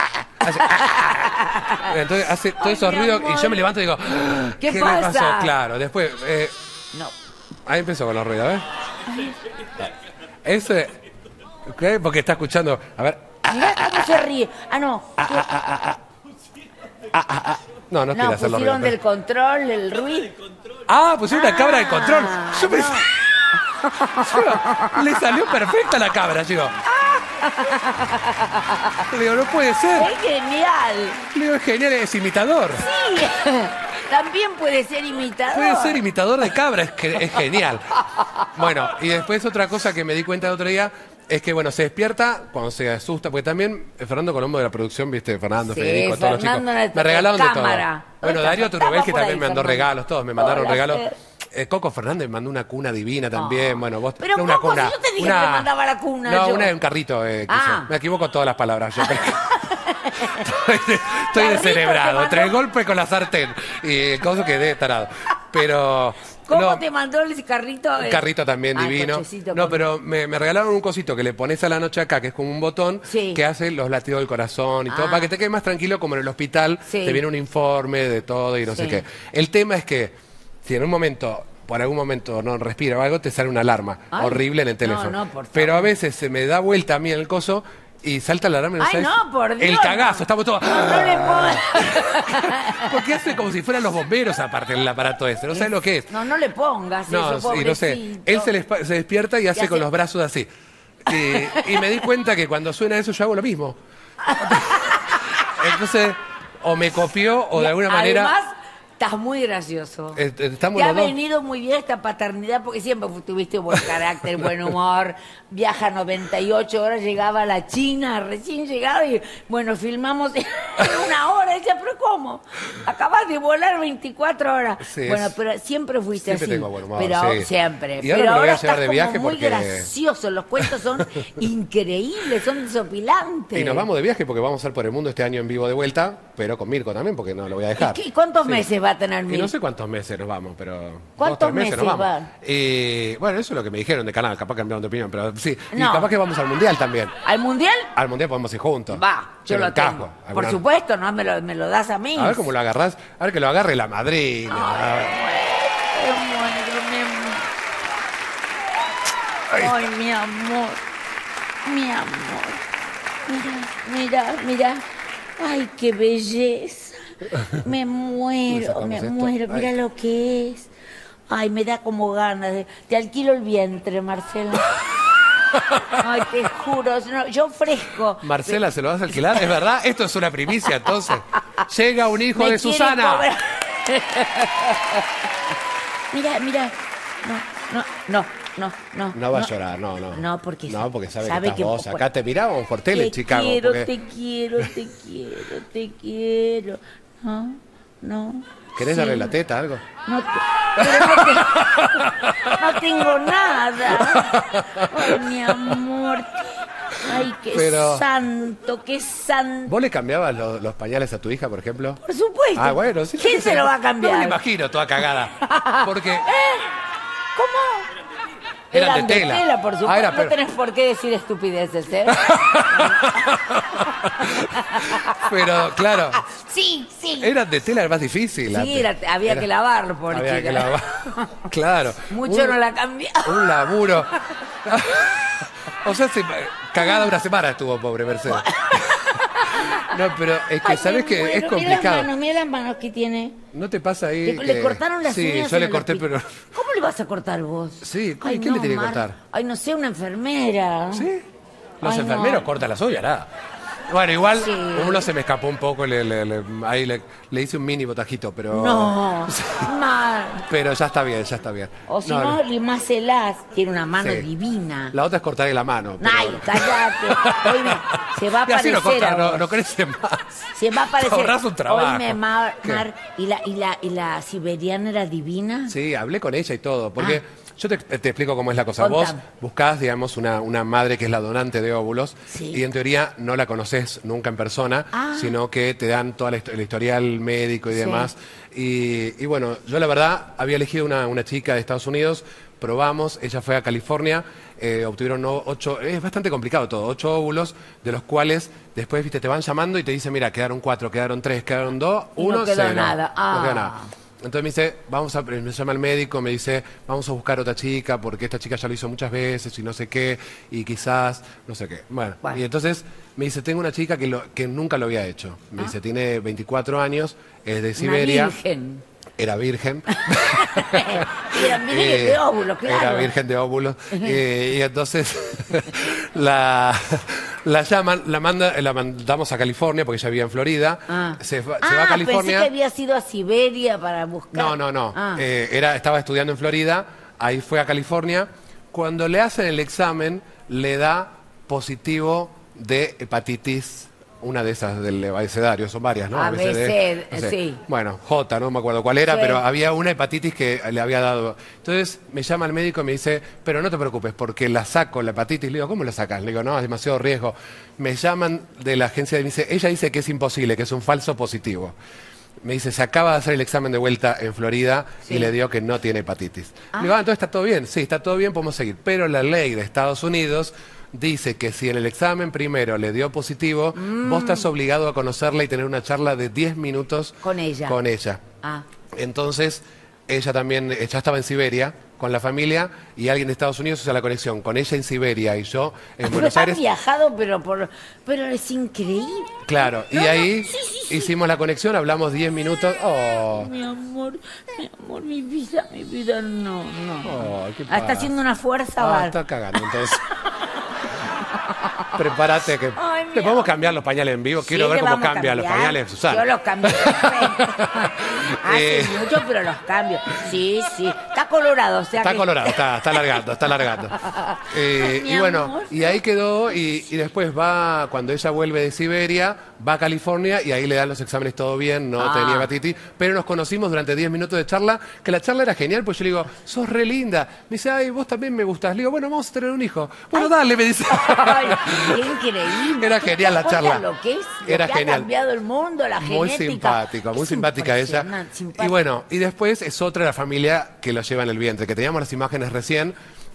Entonces hace todos esos ruidos y yo me levanto y digo, ¿qué le pasó? Claro, después, ahí empezó con los ruidos, ¿ves? Ese, ¿qué? Porque está escuchando, a ver. Mirá cómo se ríe. No. No quiere hacer los ruidos. Pusieron del control, el ruido. Pusieron una cabra de control. Yo pensé... le salió perfecta la cabra, chico. Le digo, no puede ser. Es genial. Le digo, es genial, es imitador. Sí, también puede ser imitador. Puede ser imitador de cabra, es genial. Bueno, y después otra cosa que me di cuenta el otro día es que, bueno, se despierta cuando se asusta, porque también Fernando Colombo de la producción, viste, Fernando, Federico, todos los chicos, me regalaron de todo. Bueno, Darío Turubel, que también me mandó regalos, todos me mandaron regalos. Coco Fernández me mandó una cuna divina también. Bueno, vos... Pero una Coco, cuna, si yo te dije que te mandaba la cuna. No, una de un carrito. Me equivoco todas las palabras. Yo estoy descerebrado. Entre el golpe con la sartén y el coso quedé tarado. Pero... ¿Cómo te mandó el carrito? Un carrito también divino. No, pero me regalaron un cosito que le pones a la noche acá, que es como un botón que hace los latidos del corazón y todo, para que te quedes más tranquilo, como en el hospital. Te viene un informe de todo y no sé qué. El tema es que si en un momento, por algún momento no respira o algo, te sale una alarma horrible en el teléfono. Por favor. Pero a veces se me da vuelta a mí el coso y salta la alarma. Por Dios. El cagazo, estamos todos... No le pongas. Porque hace como si fueran los bomberos aparte del aparato ese, no sabes lo que es. No le pongas eso, y no sé. Él se despierta y hace con los brazos así. Y me di cuenta que cuando suena eso yo hago lo mismo. Entonces, o me copió o de alguna manera... Además, Estás muy gracioso. Estamos Te ha los dos. venido muy bien esta paternidad porque siempre tuviste buen carácter, buen humor. Viaja 98 horas, llegaba a la China, recién llegado y bueno, filmamos en 1 hora. Y decía, pero ¿cómo? Acabas de volar 24 horas. Sí, bueno, pero siempre fuiste siempre así. tengo buen humor, pero sí. siempre. Y ahora pero me lo voy a ahora llevar de estás viaje como muy porque- gracioso. Los cuentos son increíbles, son desopilantes. Y nos vamos de viaje porque vamos a hacer por el mundo este año en vivo de vuelta, pero con Mirko también, porque no lo voy a dejar. ¿Y cuántos Sí. meses va a tener Y Mirko? no sé cuántos meses nos vamos, pero... ¿Cuántos 2, 3 meses nos vamos. van? Y bueno, eso es lo que me dijeron de canal, capaz cambiaron de opinión, pero sí. Y No. capaz que vamos al Mundial también. ¿Al mundial? Al Mundial podemos ir juntos. Va, yo Pero lo encajo. tengo. Por Alguna- supuesto, no me lo das a mí. A ver cómo lo agarrás. A ver que lo agarre la madrina. A ver. Ay, mi amor. Mi amor. Mira, mira, mira. Ay, qué belleza. Me muero, sacamos me esto? muero. Mira Ay. lo que es. Ay, me da como ganas de... Te alquilo el vientre, Marcela. Ay, te juro. No, yo ofrezco. Marcela, ¿se lo vas a alquilar? ¿Es verdad? Esto es una primicia, entonces. Llega un hijo Me de quiere Susana. cobrar. Mira, mira. No, no, no, no. No va a llorar, no, no. No, porque sabe sabe que estás que- vos. Acá te miramos por tele en Chicago. Quiero, porque- te quiero, te quiero, te quiero. No, no. ¿Querés sí. darle la teta, algo? No, pero no tengo nada. Ay, mi amor. Ay, qué Pero- santo, qué santo. ¿Vos le cambiabas los pañales a tu hija, por ejemplo? Por supuesto. Ah, bueno, sí. ¿Quién se lo va a No cambiar? me lo imagino toda cagada. Porque ¿Cómo? Eran de tela. por supuesto. Ah, era, No pero- tenés por qué decir estupideces, ¿eh? Pero, claro, Sí, sí. eran de tela, era más difícil. Sí, antes. había que lavarlo, por Había chica. que lavar. Claro. Mucho no la cambió. Un laburo. O sea, cagada una semana estuvo, pobre Mercedes. No, pero es que, Ay, ¿sabes me qué? muero. Es complicado. Mira las manos que tiene. ¿No te pasa ahí? Le cortaron las sí, uñas. yo le en el corté, hospital. pero... ¿Cómo le vas a cortar vos? Sí, Ay, ¿quién le no, tiene que Mar. cortar? Ay, no sé, una enfermera. ¿Sí? Los Ay, enfermeros no. cortan las uñas, nada. Bueno, igual Sí. uno se me escapó un poco, ahí le hice un mini botajito, pero... No, Mar. Pero ya está bien, ya está bien. O si no, limáselas. Tiene una mano Sí. divina. La otra es cortarle la mano. pero- Ay, cállate. Oíme, se va a Y así parecer no corta, a vos. no crece más. Se va a parecer. Te ahorrás un trabajo. Oíme, ¿Qué? Mar, ¿y la siberiana era divina? Sí, hablé con ella y todo, porque yo te explico cómo es la cosa. Contame. Vos buscás, digamos, una madre que es la donante de óvulos Sí. y en teoría no la conoces nunca en persona, sino que te dan todo el historial médico y Sí. demás. Y bueno, yo la verdad había elegido una chica de Estados Unidos, probamos, ella fue a California, obtuvieron 8, es bastante complicado todo, 8 óvulos, de los cuales después, viste, te van llamando y te dicen, mira, quedaron 4, quedaron 3, quedaron 2, Y no 1, quedó 0. nada. No quedó Ah. nada. Entonces me dice, me llama el médico, me dice, vamos a buscar otra chica porque esta chica ya lo hizo muchas veces y no sé qué, y quizás, no sé qué. Bueno, Bueno. y entonces me dice, tengo una chica que nunca lo había hecho. Me dice, tiene 24 años, es de Siberia. Una virgen. Era virgen. Era virgen de óvulos, claro. Era virgen de óvulos. Y entonces la llaman, la mandamos a California porque ella vivía en Florida. Se va a California. Pensé que había sido a Siberia para buscar. No. Ah. Estaba estudiando en Florida, ahí fue a California. Cuando le hacen el examen, le da positivo de hepatitis, una de esas del abecedario, son varias, ¿no? ABC, no sé. sí. Bueno, J, no me acuerdo cuál era, Sí. pero había una hepatitis que le había dado. Entonces me llama el médico y me dice, pero no te preocupes, porque la saco, la hepatitis. Le digo, ¿cómo la sacas? Le digo, no, es demasiado riesgo. Me llaman de la agencia y me dice, ella dice que es imposible, que es un falso positivo. Me dice, se acaba de hacer el examen de vuelta en Florida Sí. y le dio que no tiene hepatitis. Le digo, entonces está todo bien. Sí, está todo bien, podemos seguir. Pero la ley de Estados Unidos dice que si en el examen primero le dio positivo, vos estás obligado a conocerla y tener una charla de 10 minutos Con ella. Con ella. Ah. Entonces, ella también, ya estaba en Siberia con la familia y alguien de Estados Unidos hizo la conexión con ella en Siberia y yo en Pero Buenos has Aires. viajado, pero es increíble. Claro, y ahí hicimos la conexión, hablamos 10 minutos. Oh. Mi amor, mi vida, no. Oh, ¿qué Está pasa? haciendo una fuerza, Ah, Val. está cagando entonces. Prepárate que... Ay, ¿Le podemos cambiar los pañales en vivo? Quiero ver cómo cambia los pañales, Susana. Yo los cambio. Hace mucho, pero los cambio. Sí, sí. Está colorado. O sea está que... colorado, está alargando. Y bueno, amor. y ahí quedó y después va, cuando ella vuelve de Siberia, va a California y ahí le dan los exámenes todo bien, no tenía hepatitis, pero nos conocimos durante 10 minutos de charla, que la charla era genial, pues yo le digo, sos re linda. Me dice, ay, vos también me gustás. Le digo, bueno, vamos a tener un hijo. Bueno, dale, me dice. Ay, qué increíble. Era genial la charla. Lo que es, Era lo que genial. Ha cambiado el mundo, la muy genética. simpático, muy Es simpática ella. impresionante, Y bueno, y después es otra de la familia que lo lleva en el vientre, que teníamos las imágenes recién.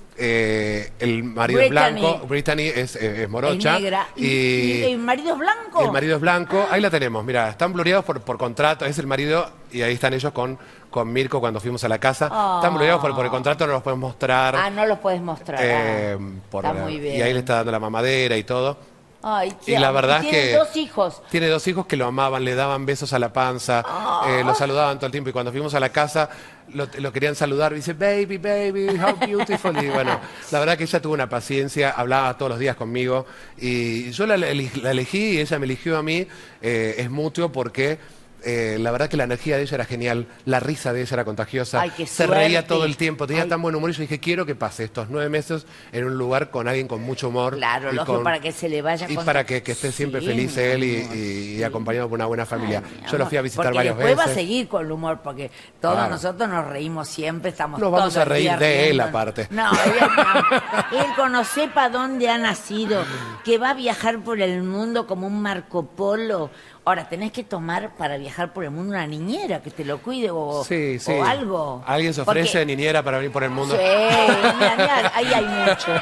El marido es blanco, Brittany es morocha. Es negra. Y el marido es blanco. el marido es blanco, ahí la tenemos, mira, están blureados por contrato, es el marido y ahí están ellos con Mirko cuando fuimos a la casa. Están blureados por el contrato, no los podemos mostrar. No los puedes mostrar. Está muy bien. Y ahí le está dando la mamadera y todo. Ay, y la verdad es que tiene 2 hijos. Tiene 2 hijos que lo amaban, le daban besos a la panza, lo saludaban todo el tiempo y cuando fuimos a la casa lo querían saludar y dice, baby, how beautiful. Y bueno, la verdad que ella tuvo una paciencia, hablaba todos los días conmigo y yo la elegí y ella me eligió a mí, es mutuo porque... la verdad que la energía de ella era genial, la risa de ella era contagiosa, Ay, qué se suerte. reía todo el tiempo, tenía tan buen humor y yo dije, quiero que pase estos 9 meses en un lugar con alguien con mucho humor. Claro, lógico, para que se le vaya y para que esté siempre feliz él y acompañado por una buena familia. Yo lo fui a visitar porque varias después veces. va a seguir con el humor, porque todos nosotros nos reímos siempre, estamos Nos vamos todo a el reír día de él riendo. aparte. No, él conoce para dónde ha nacido, que va a viajar por el mundo como un Marco Polo. Ahora, tenés que tomar para viajar por el mundo una niñera que te lo cuide o algo. ¿Alguien se ofrece de niñera para venir por el mundo? Sí, mira, ahí hay mucho.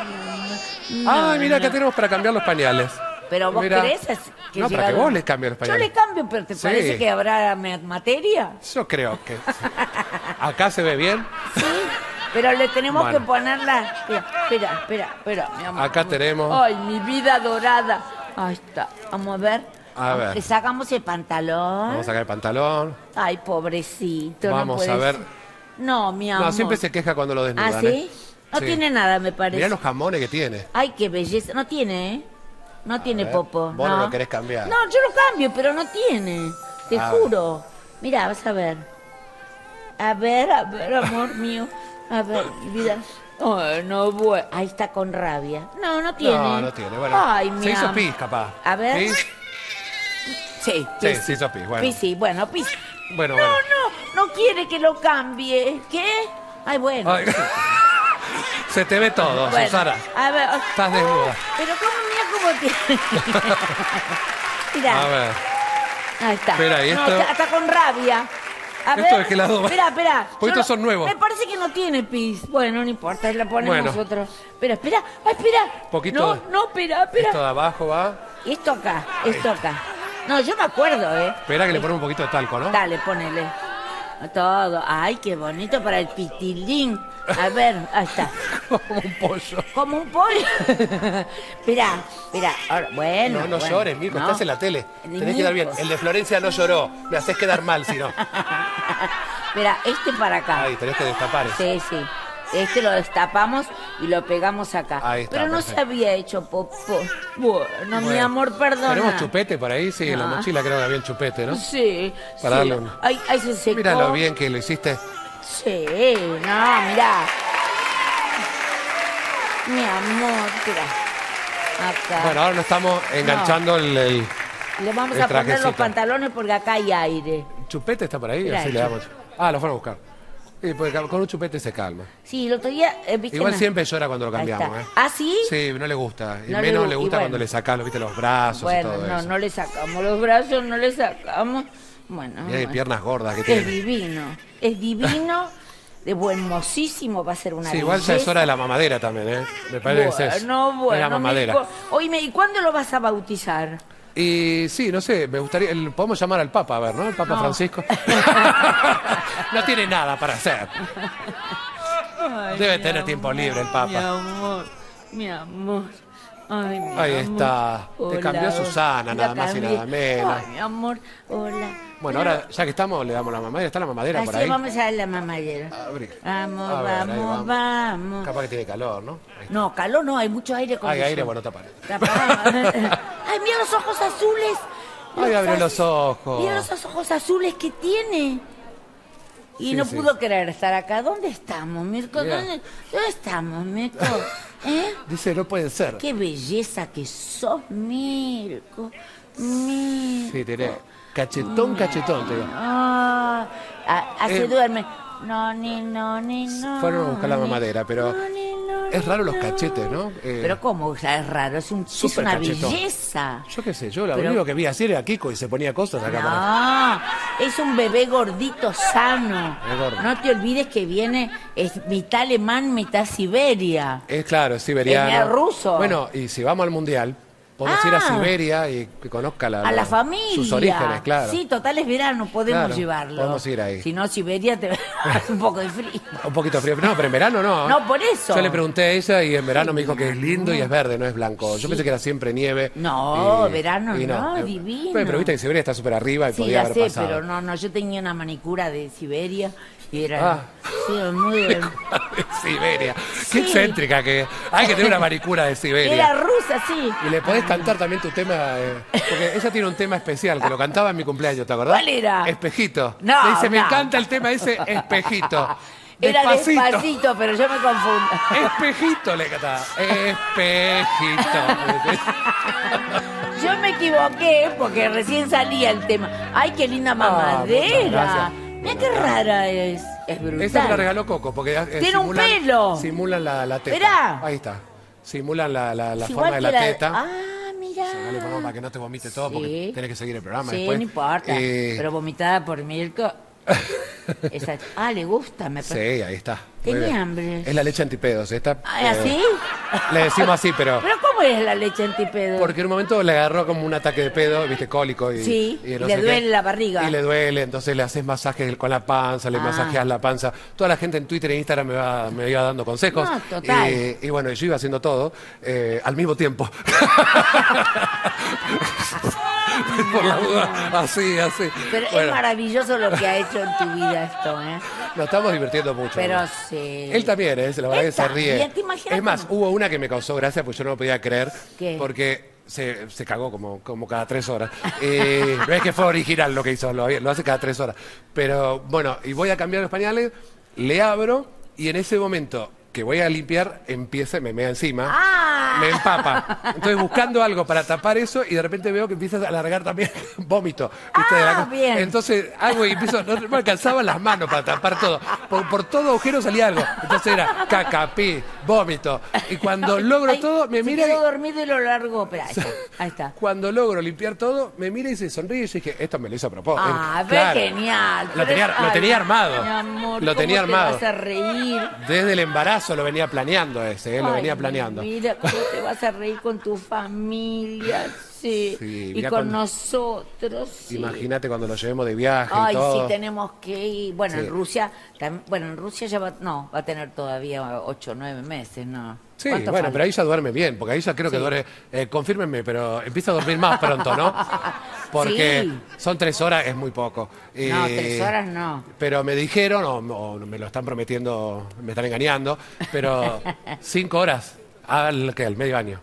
Mira, acá tenemos para cambiar los pañales. Pero vos crees que no, para que vos les cambies los pañales. Yo le cambio, pero ¿te parece que habrá materia? Yo creo que... ¿Acá se ve bien? Sí, pero le tenemos que ponerla... Espera, mi amor. Acá tenemos... Ay, mi vida dorada. Ahí está. Vamos a ver. A ver. Le sacamos el pantalón. Vamos a sacar el pantalón. Ay, pobrecito. Vamos a ver. No, mi amor. No, siempre se queja cuando lo desnudan. ¿Ah, sí? No tiene nada, me parece. Mirá los jamones que tiene. Ay, qué belleza. No tiene, ¿eh? No tiene popo. Vos no lo querés cambiar. No, yo lo cambio, pero no tiene. Te juro. Mira, vas a ver. A ver, amor mío. A ver, vida. Ay, no, bueno. Ahí está con rabia. No tiene. No tiene. Bueno, ay, se hizo pis, capaz. A ver. ¿Pis? Sí, se hizo pis. Bueno. Pis, sí, bueno, pis. Bueno, No quiere que lo cambie. ¿Qué? Ay, bueno. Ay. Se te ve todo, Bueno, Susana. A ver. Estás desnuda. Pero mira cómo tiene. Mira. A ver. Ahí está. Espera, ¿y esto? No, está con rabia. A ¿Esto ver. de qué lado va? Espera. Pues estos son nuevos. Me parece que no tiene pis. Bueno, no importa, la ponemos Bueno. nosotros. Espera. Ay, espera. Poquito. No, espera. Esto de abajo va. Esto acá. No, yo me acuerdo, Espera que le ponemos un poquito de talco, ¿no? Dale, ponele. Todo. Ay, qué bonito para el pitilín. A ver, ahí está. Como un pollo. Como un pollo. Espera. Ahora, bueno. No bueno, llores, Mirko, no. estás en la tele. Tenés que Mirko. quedar bien. El de Florencia no lloró. Me haces quedar mal, si no. Espera, para acá. Ahí, tenés que destapar eso. Sí. Este lo destapamos y lo pegamos acá. Ahí está, pero no perfecto. se había hecho popó. Bueno, mi amor, perdona. ¿Tenemos chupete por ahí? Sí, en la mochila creo que había un chupete, ¿no? Sí. Para darle un... Ahí se secó. Mira lo bien que lo hiciste. Sí, no, mirá. Mi amor, mira. Acá. Bueno, ahora nos estamos enganchando el Le vamos el a poner trajecito. los pantalones porque acá hay aire. ¿Chupete está por ahí? Mirá, Así le damos. Lo fueron a buscar. Sí, porque con un chupete se calma. Sí, el otro día... ¿viste? Igual siempre llora cuando lo Ahí cambiamos, está. ¿Ah, sí? Sí, no le gusta. Y No menos le le gu- gusta y cuando bueno. le sacás, viste, los brazos y Bueno, todo eso. no le sacamos los brazos, no le sacamos. Bueno. Mirá qué piernas gordas que Es tiene. divino. Es divino. De buen mocísimo, va a ser una Sí, igual ya es belleza. hora de la mamadera también, ¿eh? Me parece que es Bueno, la mamadera. Oíme, ¿y cuándo lo vas a bautizar? Y sí, no sé, me gustaría... podemos llamar al Papa, a ver, ¿no? El Papa Francisco. No tiene nada para hacer. Ay, Debe mi tener tiempo libre el Papa. Mi amor. Ay, mi Ahí amor. está. Te Hola, cambió Susana, la nada más y cambié. nada menos. Ay, mi amor, hola. Bueno, ahora ya que estamos, le damos la mamadera. ¿Está la mamadera por Así ahí? vamos a dar la mamadera. Abrí. Vamos, A ver, ahí vamos, vamos. Capaz que tiene calor, ¿no? Ahí está. No, calor no, hay mucho aire Hay acondicionado. aire, bueno, tapar. Ay, mira los ojos azules. Ay, abrió los ojos. Mira los ojos azules que tiene. Y Sí, no sí. pudo querer estar acá. ¿Dónde estamos, Mirko? Mira. ¿Dónde estamos, Mirko? ¿Eh? Dice, no puede ser. Qué belleza que sos, Mirko. Mirko. Sí, tenés cachetón, te digo. Ah, así Eh, duerme. No, ni no, ni no. Fueron a buscar la ni- mamadera, pero no, ni no, es ni raro los no. cachetes, ¿no? Pero ¿cómo? O sea, es raro, es Súper una cachetón. belleza. Yo qué sé, yo lo Pero- único que vi así era Kiko y se ponía cosas acá para... No, es un bebé gordito sano. Es gordo. No te olvides que viene, es mitad alemán, mitad Siberia. Es claro, es siberiano. Es ruso. Bueno, y si vamos al mundial, podemos ir a Ah. Siberia y que conozca A la familia. sus orígenes, claro. Sí, total es verano, podemos Claro, llevarlo. podemos ir ahí. Si no, Siberia te hace un poco de frío. Un poquito frío. No, pero en verano no. No, por eso. Yo le pregunté a ella y en verano me dijo que es lindo y es verde, no es blanco. Yo pensé que era siempre nieve. No, verano no, Eh, divino. Pero viste que Siberia está súper arriba y Sí, podía ya haber sé, pasado. pero no, yo tenía una manicura de Siberia y era... Ah. Sí, muy... De Siberia. Sí. Qué excéntrica que hay que tener una manicura de Siberia. Era rusa, sí. Y le podés cantar también tu tema, porque ella tiene un tema especial que lo cantaba en mi cumpleaños, ¿te acordás? ¿Cuál era? Espejito. No, Le dice, me no. encanta el tema ese, Espejito. Era despacito, pero yo me confundo. Espejito le cantaba. Espejito. Yo me equivoqué porque recién salía el tema. ¡Ay, qué linda muchas mamadera! gracias. Mira qué rara es. Es brutal. Esa me la regaló Coco, porque Tiene un pelo. Simulan la teta. Esperá. Ahí está. Simulan la Es forma de igual la que teta. Ah, mira. Dale, vamos, para que no te vomite todo, porque Sí. tenés que seguir el programa Sí, después. no importa. Pero vomitada por Mirko. Le gusta, me Sí, parece. ahí está. Tenía Muy bien. hambre. Es la leche antipedos. Esta, ¿Así? le decimos así, pero... ¿Pero cómo es la leche antipedo? Porque en un momento le agarró como un ataque de pedo, viste, cólico. Y, Sí, y y no le sé qué. duele la barriga. Y le duele, entonces le haces masajes con la panza, le Ah. masajeas la panza. Toda la gente en Twitter e Instagram me iba dando consejos. No, total. Y bueno, yo iba haciendo todo al mismo tiempo. Por la duda, así. Pero Bueno, es maravilloso lo que ha hecho en tu vida esto, ¿eh? nos estamos divirtiendo mucho. Pero ¿no? sí. Él también, la verdad Él que se ríe. también, ¿te imaginas Es más, cómo? hubo una que me causó gracia porque yo no lo podía creer. ¿Qué? Porque se cagó como cada 3 horas. No es que fue original lo que hizo, lo hace cada 3 horas. Pero bueno, y voy a cambiar los pañales, le abro y en ese momento que voy a limpiar, me mea encima, ¡Ah! me empapa. Entonces buscando algo para tapar eso y de repente veo que empieza a alargar también vómito. ¿viste? Bien. Entonces hago y empiezo, no me alcanzaban las manos para tapar todo. Por todo agujero salía algo. Entonces era caca, pi, vómito. Y cuando logro Ay, todo, me se mira quedó y, dormido y lo largó. Espera, ahí está. cuando logro limpiar todo, me mira y se sonríe y yo dije, esto me lo hizo a propósito. Ah, Claro. genial. Lo tenía, Pero, lo tenía ay, armado. mi amor, lo tenía ¿cómo te armado. vas a reír? Desde el embarazo lo venía planeando ese, lo Ay, venía planeando. Mira cómo te vas a reír con tu familia, sí. Sí, y mirá con cuando- nosotros, sí. Imagínate cuando lo llevemos de viaje y Ay, todo. sí, tenemos que ir. Bueno, Sí. en Rusia, en Rusia ya va a tener todavía 8 o 9 meses, ¿no? Sí, ¿Cuánto bueno, falta? pero ahí ya duerme bien, porque ahí ya creo que Sí. duerme, confírmenme, pero empieza a dormir más pronto, ¿no? Porque Sí. son 3 horas, es muy poco. No, 3 horas no. Pero me dijeron, o me lo están prometiendo, me están engañando, pero 5 horas al medio año.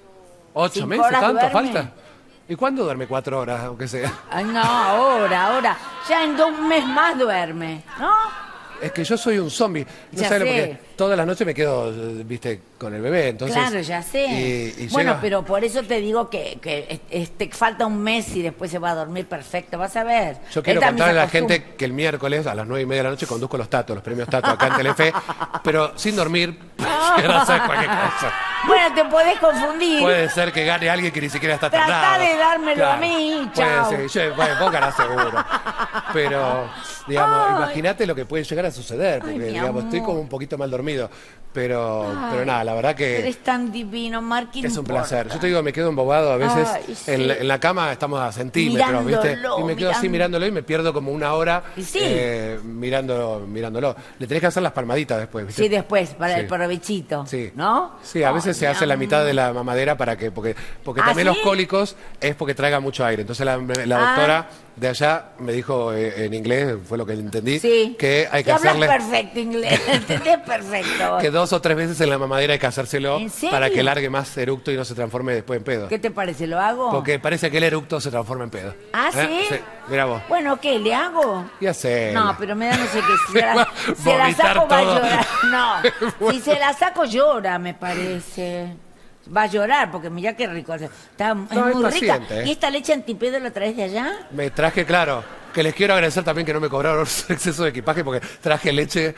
8 5 meses, horas ¿tanto duerme. falta? ¿Y cuándo duerme 4 horas, aunque sea? Ay, no, ahora. Ya en 2 meses más duerme, ¿no? Es que yo soy un zombie. No Ya sabes sé. porque todas las noches me quedo, viste, con el bebé. Entonces, Claro, ya sé. y Bueno, llega- pero por eso te digo que falta un mes y después se va a dormir perfecto. Vas a ver. Yo quiero Él también contarle a la se acostumbra. gente que el miércoles a las 9:30 de la noche conduzco los premios Tato acá en Telefe, pero sin dormir, quiero hacer cualquier cosa. Bueno, te podés confundir. Puede ser que gane alguien que ni siquiera está Tratá tardado. de dármelo a mí, chao. Puede ser, vos ganás seguro. Pero Digamos, imagínate lo que puede llegar a suceder, porque digamos, estoy como un poquito mal dormido. Pero nada, la verdad que... Eres tan divino, Mark. Es un placer. Yo te digo, me quedo embobado a veces. Sí. En la cama estamos a centímetros, ¿viste? Y me quedo así mirándolo y me pierdo como una hora mirándolo. Le tenés que hacer las palmaditas después, ¿viste? Sí, después, para el provechito. Sí. ¿No? Sí, a veces se hace la mitad de la mamadera para que... Porque también los cólicos es porque traiga mucho aire. Entonces la doctora de allá me dijo en inglés, fue lo que entendí, que hay que hacerle... Hablas perfecto inglés, entendés perfecto. Que 2 o 3 veces en la mamadera hay que hacérselo para que largue más eructo y no se transforme después en pedo. ¿Qué te parece? ¿Lo hago? Porque parece que el eructo se transforma en pedo. ¿Ah, sí? Sí, mira vos. Bueno, ¿qué? ¿Le hago? Ya sé. No, pero me da no sé qué. Si la saco va a llorar. No, si se la saco llora, me parece. Va a llorar, porque mira qué rico. Está, es muy rica. ¿Y esta leche antipedo la traes de allá? Me traje, claro, que les quiero agradecer también que no me cobraron exceso de equipaje porque traje leche.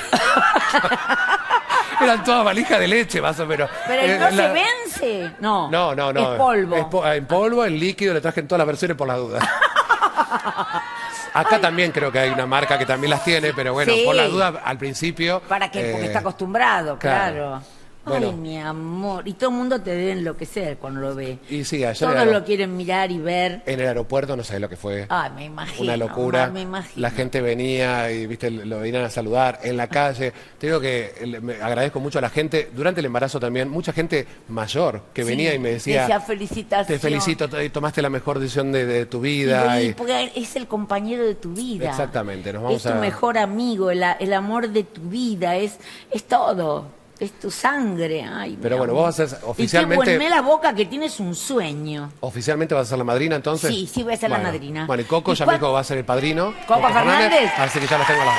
Eran todas valijas de leche, más o menos. Pero no se vence. No. Es polvo. En polvo, en líquido, le traje en todas las versiones por las dudas. Acá también creo que hay una marca que también las tiene, pero bueno, por la duda al principio. ¿Para qué? Porque está acostumbrado, claro. Bueno. Ay, mi amor. Y todo el mundo te debe enloquecer cuando lo ve. Y sí, ayer todos lo quieren mirar y ver. En el aeropuerto, no sé lo que fue. Ay, me imagino. Una locura. Me imagino. La gente venía y, viste, lo venían a saludar en la calle. Te digo que me agradezco mucho a la gente. Durante el embarazo también, mucha gente mayor que venía y me decía... felicitaciones. Te felicito, tomaste la mejor decisión de tu vida. Porque es el compañero de tu vida. Exactamente. Nos vamos es tu mejor amigo, el amor de tu vida, es todo. Es tu sangre. Ay, pero bueno, vos vas a ser oficialmente... Y qué la boca que tienes un sueño. ¿Oficialmente vas a ser la madrina entonces? Sí, voy a ser la madrina. Bueno, y Coco ya me dijo que va a ser el padrino. ¿Coco Fernández? Así que ya los tengo a las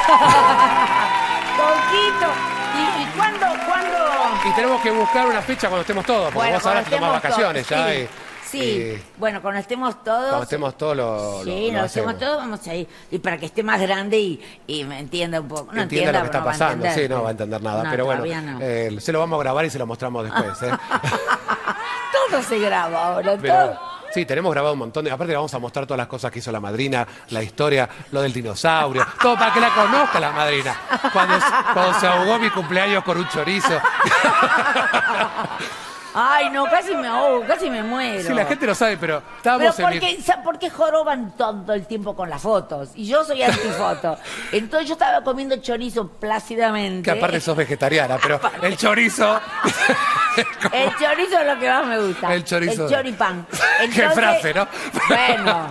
dos. Coquito. ¿Y cuándo? Y tenemos que buscar una fecha cuando estemos todos, porque vos ahora te tomás vacaciones ya. Sí, bueno, cuando estemos todos... Cuando estemos todos cuando estemos todos vamos a ir. Y para que esté más grande y me entienda un poco. No entienda lo que está pasando. Sí, no va a entender nada. Pero bueno, se lo vamos a grabar y se lo mostramos después. Todo se graba ahora, todo. Sí, tenemos grabado un montón. Aparte le vamos a mostrar todas las cosas que hizo la madrina, la historia, lo del dinosaurio. Todo para que la conozca la madrina. Cuando se ahogó mi cumpleaños con un chorizo. Ay, no, casi me ahogo, casi me muero. Sí, la gente lo sabe, pero estábamos ¿por qué joroban todo el tiempo con las fotos? Y yo soy antifoto. Entonces yo estaba comiendo chorizo plácidamente. Que aparte sos vegetariana, pero el chorizo... El chorizo es lo que más me gusta. El chorizo. El choripán. Qué frase, ¿no? Bueno.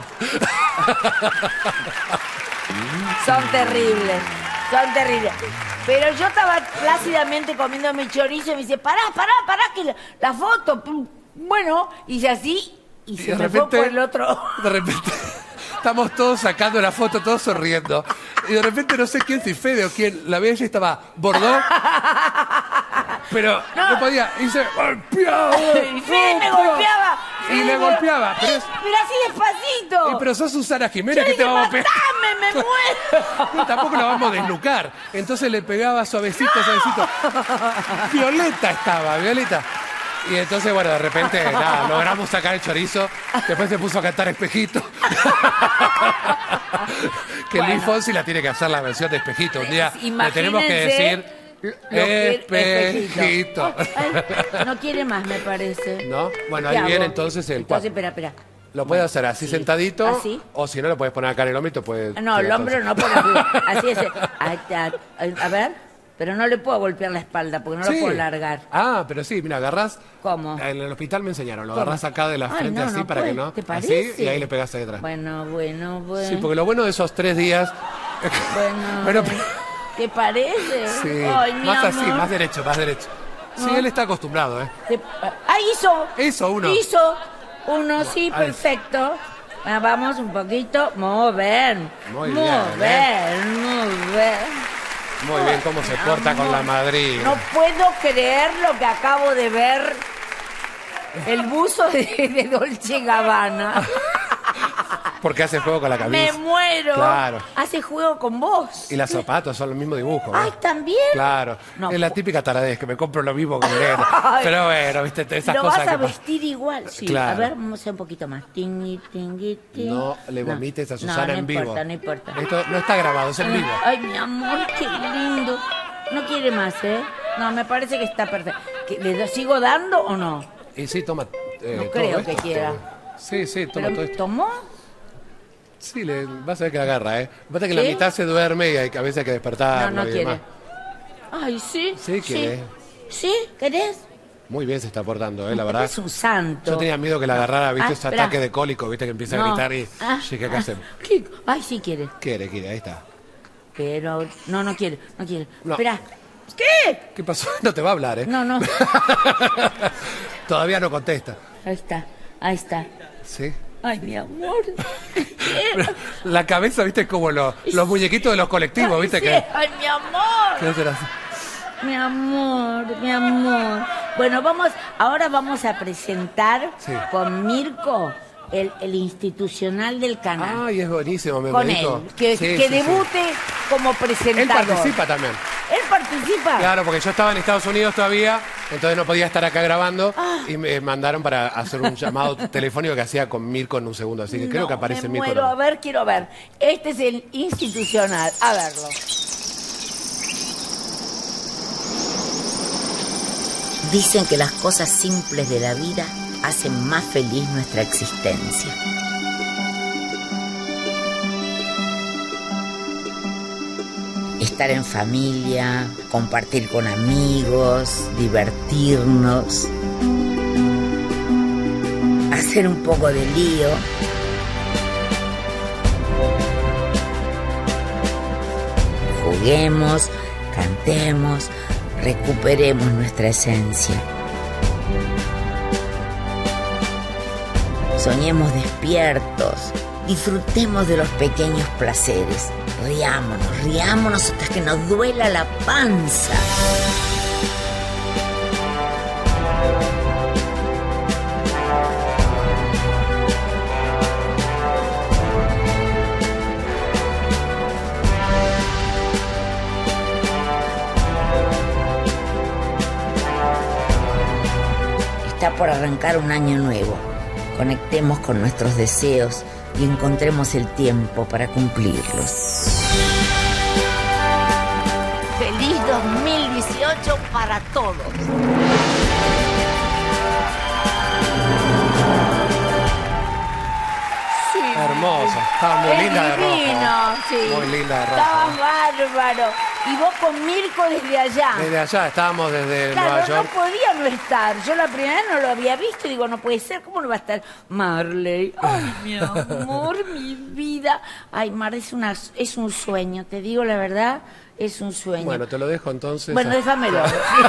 Son terribles. Pero yo estaba plácidamente comiendo mi chorizo y me dice, pará, que la foto. Bueno, hice así y se me fue por el otro. De repente estamos todos sacando la foto, todos sonriendo. Y de repente no sé quién, si Fede o quién, la bella estaba Bordeaux. Pero no podía, y se golpeaba. Y Fede me golpeaba. Y le golpeaba. Pero así despacito. Pero sos Susana Jiménez, que te vamos a pegar. ¡Me muero! No, tampoco la vamos a desnucar. Entonces le pegaba suavecito. Violeta. Y entonces, bueno, de repente, nada, logramos sacar el chorizo. Después se puso a cantar Espejito. Que Luis Fonsi la tiene que hacer la versión de Espejito. Un día le tenemos que decir... Espejito. Ay, no quiere más, me parece. ¿No? Bueno, ahí viene entonces el... Entonces, espera. Lo puedes hacer así sentadito. ¿Así? O si no, lo puedes poner acá en el hombro y puedes... No, el hombro no puede. Así es. A ver... Pero no le puedo golpear la espalda porque no lo puedo largar. Ah, pero sí, mira, agarrás... ¿Cómo? En el hospital me enseñaron, lo agarrás acá de la frente así para que no... ¿Te parece? Así, y ahí le pegás ahí detrás. Bueno. Sí, porque lo bueno de esos 3 días... Bueno, ¿te parece? Sí, ay, mi más amor. Así, más derecho. Sí, él está acostumbrado, Hizo uno, sí, perfecto. Vamos un poquito, mover. Muy bien, cómo se porta con la madrina. No puedo creer lo que acabo de ver. El buzo de Dolce & Gabbana. Porque hace juego con la camisa. Me muero. Claro. Hace juego con vos. Y los zapatos son los mismos dibujos. Ay, ¿también? Claro. No. Es la típica taradez que me compro lo mismo con el negro. Pero bueno, viste, esas Lo cosas vas a que vestir igual. Sí. Claro. A ver, vamos a hacer un poquito más. Tingui, tingui, ting. No le vomites a Susana en vivo. No importa, no importa. Esto no está grabado, es en vivo. Ay, mi amor, qué lindo. No quiere más, ¿eh? No, me parece que está perfecto. ¿Le sigo dando o no? Y sí, toma. No todo creo esto. que quiera. Sí, toma ¿Pero todo esto. tomó? Sí, vas a ver que agarra, ¿eh? Pasa que la ¿Sí? mitad se duerme y a veces hay que despertarlo No y quiere. demás. Ay, sí. Sí, quiere. ¿Sí? ¿Querés? Muy bien se está portando, la verdad. Es un santo. Yo tenía miedo que la agarrara, viste, ese esperá. ataque de cólico, viste, que empieza a gritar y... Sí, ¿qué hacemos? ¿Qué? Ay, sí quiere. Quiere, ahí está. Pero... No quiere. No. Espera. ¿Qué? ¿Qué pasó? No te va a hablar, ¿eh? No. Todavía no contesta. Ahí está. ¿Sí? Ay, mi amor. La cabeza, viste, es como los muñequitos de los colectivos, viste, Sí, que... Ay, mi amor. ¿Qué hacen así? Mi amor. Bueno, ahora vamos a presentar con Mirko el institucional del canal. Ay, es buenísimo, me Con dijo. él, que debute como presentador. Él participa también. ¿Él participa? Claro, porque yo estaba en Estados Unidos todavía, entonces no podía estar acá grabando y me mandaron para hacer un llamado telefónico que hacía con Mirko en un segundo, así que creo que aparece me Mirko. muero. también. A ver, quiero ver. Este es el institucional. A verlo. Dicen que las cosas simples de la vida hacen más feliz nuestra existencia. Estar en familia, compartir con amigos, divertirnos, hacer un poco de lío. Juguemos, cantemos, recuperemos nuestra esencia. Soñemos despiertos, disfrutemos de los pequeños placeres. Riámonos hasta que nos duela la panza. Está por arrancar un año nuevo. Conectemos con nuestros deseos y encontremos el tiempo para cumplirlos. ¡Feliz 2018 para todos! Sí. Hermosa, estaba muy linda de rojo. Divino, sí. Muy linda de rojo. Estaba bárbaro. Y vos con Mirko desde allá. Desde allá, estábamos desde Claro, Nueva York. no podía no estar. Yo la primera vez no lo había visto y digo, no puede ser, ¿cómo no va a estar Marley? Ay, mi amor, mi vida. Ay, Mar, es un sueño, te digo la verdad, es un sueño. Bueno, te lo dejo entonces. Bueno, déjamelo.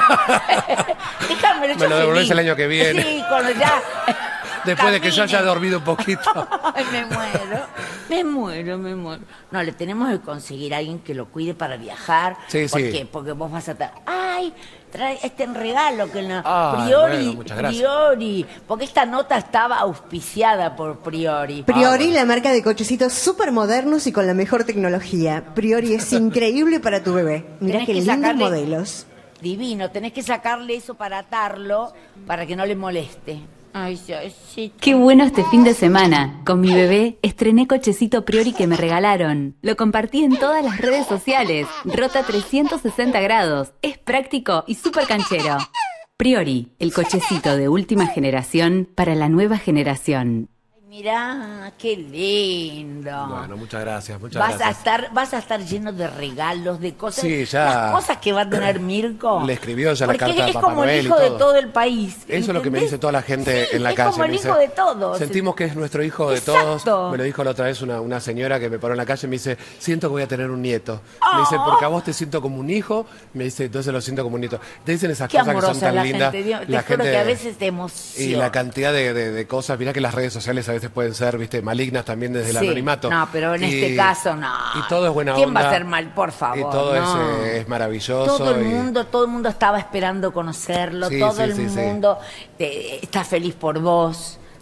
Déjamelo. Me lo devolvés el año que viene. Sí, cuando ya... Después de que yo camine. haya dormido un poquito. Ay, me muero. No, le tenemos que conseguir a alguien que lo cuide para viajar. Sí, ¿Por sí. qué? Porque vos vas a estar... Ay, trae en regalo que no... Ay, Priori, bueno, muchas gracias. Priori. Porque esta nota estaba auspiciada por Priori. Priori, la marca de cochecitos súper modernos y con la mejor tecnología. Priori es increíble para tu bebé. Mirá Tenés qué que lindos sacarle- modelos. Divino, tenés que sacarle eso para atarlo, para que no le moleste. Ay, sí. Qué bueno este fin de semana. Con mi bebé estrené cochecito Priori que me regalaron. Lo compartí en todas las redes sociales. Rota 360 grados. Es práctico y súper canchero. Priori, el cochecito de última generación para la nueva generación. Mirá, qué lindo. Bueno, muchas gracias, muchas Vas gracias. a estar lleno de regalos, de cosas. Sí, ya. Las cosas que va a tener Mirko. Le escribió ya la Porque carta a es Papá como Noel el y hijo de todo. todo el país. Eso es lo que me ¿entendés? dice toda la gente Sí, en la es calle. como el me dice, hijo de todos. Sentimos que es nuestro hijo de Exacto. todos. Me lo dijo la otra vez una señora que me paró en la calle y me dice, siento que voy a tener un nieto. Me dice, porque a vos te siento como un hijo. Me dice, entonces lo siento como un nieto. Te dicen esas Qué cosas que son amorosa tan la lindas. gente. Dios, te juro que a veces te emociona. Y la cantidad de cosas, mirá que las redes sociales a veces pueden ser, viste, malignas también desde el Sí. anonimato. No, pero en este caso no. Y todo es buena ¿Quién onda. va a ser mal, por favor? Y todo No. es maravilloso. Todo el y- mundo estaba esperando conocerlo, Sí, todo sí, el sí, sí. mundo está feliz por vos.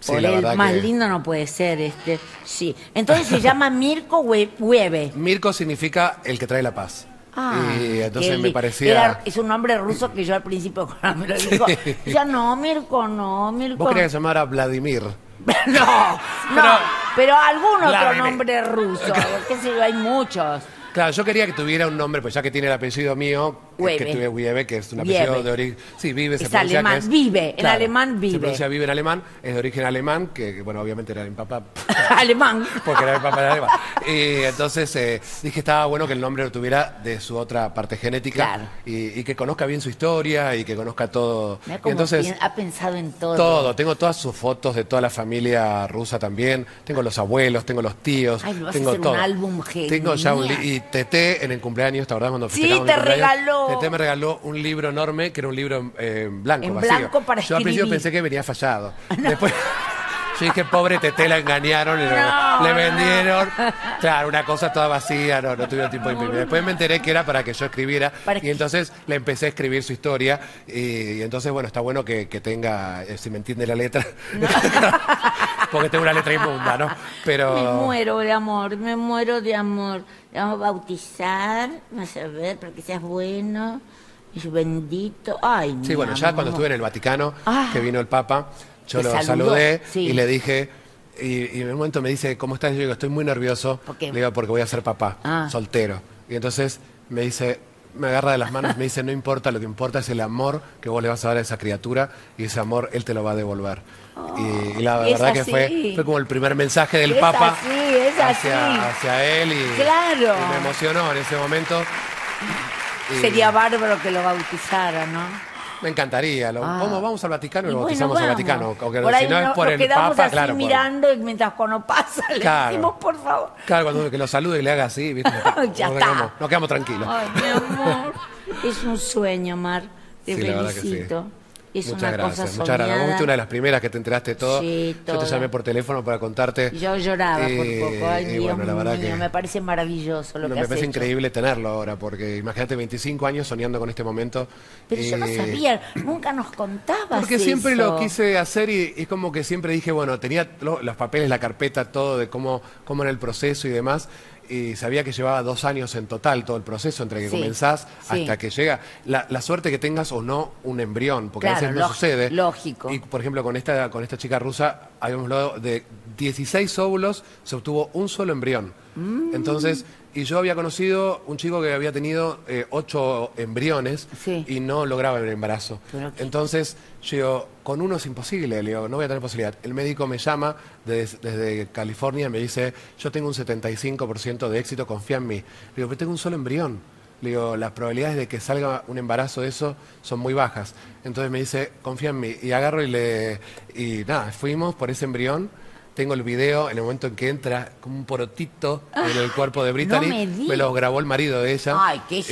Sí, Por la él, verdad más que- lindo no puede ser. Sí. Entonces se llama Mirko Hueve. Mirko significa el que trae la paz. Y entonces qué me li- parecía... es un nombre ruso que yo al principio cuando me lo dijo, ya no, Mirko no, Mirko. Vos querías que se llamara Vladimir. No, pero algún otro Vladimir. nombre ruso, qué sé yo, hay muchos. Claro, yo quería que tuviera un nombre, pues ya que tiene el apellido mío, Hueve. que tuve Hueve, que es un apellido Hueve. de origen... Sí, vive, se Es pronuncia alemán, que es... vive, en alemán vive. Se pronuncia vive en alemán, es de origen alemán, que bueno, obviamente era mi papá, Alemán. porque era mi papá era alemán. Y entonces dije estaba bueno que el nombre lo tuviera de su otra parte genética Claro. y que conozca bien su historia y que conozca todo. Mira Y cómo entonces, ha pensado en todo. todo, tengo todas sus fotos de toda la familia rusa también, tengo los abuelos, tengo los tíos, Ay, me vas a tengo hacer un todo. álbum Tengo ya un genial. y Teté en el cumpleaños, ¿te acordás cuando Sí, festejamos mi te cumpleaños? regaló. Teté me regaló un libro enorme, que era un libro en blanco, En vacío. blanco para Yo al principio escribir. pensé que venía fallado. Después yo dije, pobre Teté, la engañaron, le vendieron. Claro, una cosa toda vacía, no tuvieron tiempo de imprimir. Después me enteré que era para que yo escribiera y entonces le empecé a escribir su historia y entonces, bueno, está bueno que tenga, si me entiende la letra, porque tengo una letra inmunda, ¿no? Pero... Me muero de amor, me muero de amor. Te vamos a bautizar, vas a ver, para que seas bueno y bendito. Ay, Sí, mi bueno, ya cuando amor. estuve en el Vaticano, Ah. que vino el Papa, yo Te lo saludó, saludé sí. y le dije, y en un momento me dice, ¿cómo estás? Yo digo, estoy muy nervioso. ¿Por qué? Le digo, porque voy a ser papá, Ah. soltero. Y entonces me dice, me agarra de las manos, me dice, no importa, lo que importa es el amor que vos le vas a dar a esa criatura y ese amor él te lo va a devolver. Y la es verdad que así. fue como el primer mensaje del Es Papa así, es así. hacia él y, Claro. y me emocionó en ese momento. Y Sería bárbaro que lo bautizara, ¿no? me encantaría. Vamos al Vaticano y Y lo bueno, bautizamos al vamos. Vaticano. Aunque Por ahí si no es por nos el quedamos Papa, así claro. mirando y mientras cuando pasa le Claro. decimos, por favor. Claro, cuando que lo salude y le haga así, ¿viste? Ya nos está. nos quedamos tranquilos. Ay, mi amor. Es un sueño, Mar. Te Sí, la verdad que sí. felicito. Es Muchas una gracias, cosa muchas soñada. gracias. Vos fuiste una de las primeras que te enteraste de todo. Sí, Yo todo. te llamé por teléfono para contarte. Yo lloraba por poco. Ay, y Dios bueno, la verdad mío, que me parece maravilloso lo no, que me has parece hecho. increíble tenerlo ahora, porque imagínate 25 años soñando con este momento. Pero yo no sabía, nunca nos contabas Porque siempre eso. lo quise hacer y es como que siempre dije, bueno, tenía los papeles, la carpeta, todo de cómo era el proceso y demás. Y sabía que llevaba 2 años en total todo el proceso, entre que Sí, comenzás sí. hasta que llega. La suerte que tengas o no un embrión, porque Claro, a veces no sucede. lógico. Y por ejemplo, con esta chica rusa, habíamos hablado de 16 óvulos, se obtuvo un solo embrión. Entonces, y yo había conocido un chico que había tenido 8 embriones Sí. y no lograba el embarazo. Pero qué- Entonces, yo digo, con uno es imposible, le digo, no voy a tener posibilidad. El médico me llama desde California y me dice, yo tengo un 75% de éxito, confía en mí. Le digo, pero tengo un solo embrión. Le digo, las probabilidades de que salga un embarazo de eso son muy bajas. Entonces me dice, confía en mí. Y agarro y nada, fuimos por ese embrión. Tengo el video en el momento en que entra como un porotito en el cuerpo de Brittany. no me digas. Me lo grabó el marido de ella. Ay, que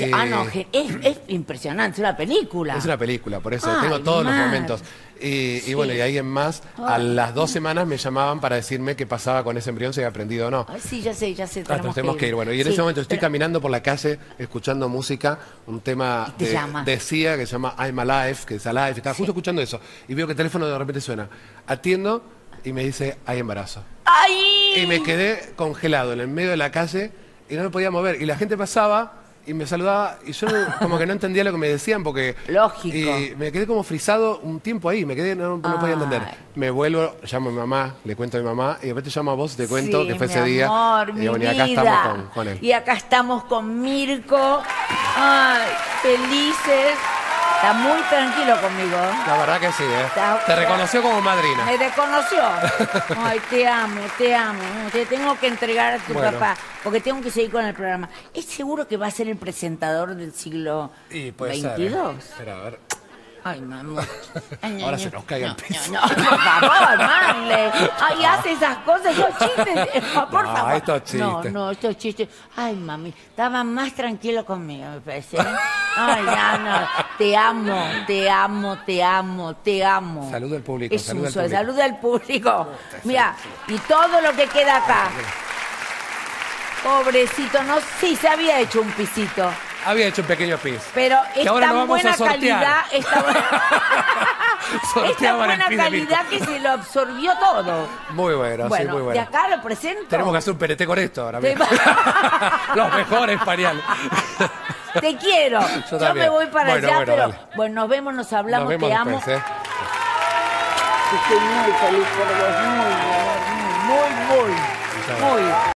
es impresionante, es una película. Es una película, por eso Ay, tengo todos los Mar. momentos. Y Sí. bueno, y ahí en más, a las 2 semanas me llamaban para decirme qué pasaba con ese embrión, si había aprendido o no. Ay, sí, ya sé, Pero tenemos que ir. Bueno, y en Sí, ese momento estoy pero- caminando por la calle escuchando música, un tema ¿Qué te llama? de Sia que se llama I'm Alive, que es Alive, estaba justo escuchando eso. Y veo que el teléfono de repente suena. Atiendo y me dice, hay embarazo. ¡Ay! Y me quedé congelado en el medio de la calle y no me podía mover. Y la gente pasaba y me saludaba y yo como que no entendía lo que me decían porque... Lógico. Y me quedé como frisado un tiempo ahí, me quedé, no podía entender. Ay. Me vuelvo, llamo a mi mamá, le cuento a mi mamá y de repente llamo a vos y te cuento Sí, que fue mi ese día. amor, Y mi bueno, y acá vida. estamos con él. Y acá estamos con Mirko. Ay, felices. Está muy tranquilo conmigo. La verdad que sí, ¿eh? Está- Te reconoció como madrina. Me reconoció. Ay, te amo, te amo. Te tengo que entregar a tu Bueno. papá, porque tengo que seguir con el programa. ¿Es seguro que va a ser el presentador del siglo Y puede XXII? ser, ¿eh? Espera, a ver. Ay, mamá. Ay, Ahora ay, se nos cae el no, piso. No, por favor, Marle. Ay, hace esas cosas, esos chistes. Por No, favor. estos chistes. No, estos chistes. Ay, mami, estaba más tranquilo conmigo, me parece. ¿eh? Ay, no. Te amo, te amo, te amo, te amo. Saluda al público, Es saluda un al sueño. público. Saluda al público. Mira, y todo lo que queda acá. Pobrecito, no, sí, se había hecho un pisito. Había hecho un pequeño pis. Pero es ahora lo tan vamos a buena sortear. calidad. Esta sorteaban buena el pin de Mirko. calidad que se lo absorbió todo. Muy bueno, sí, Bueno, muy bueno. de acá lo presento. Tenemos que hacer un PNT con esto ahora Te- mismo. Los mejores pañales. Te quiero. Yo Yo también. me voy para Bueno, allá, bueno, pero dale. bueno, nos vemos, nos hablamos, Nos vemos te amo. después, ¿eh? Estoy muy feliz por vos, muy, muy, muy. Muchas gracias. Muy.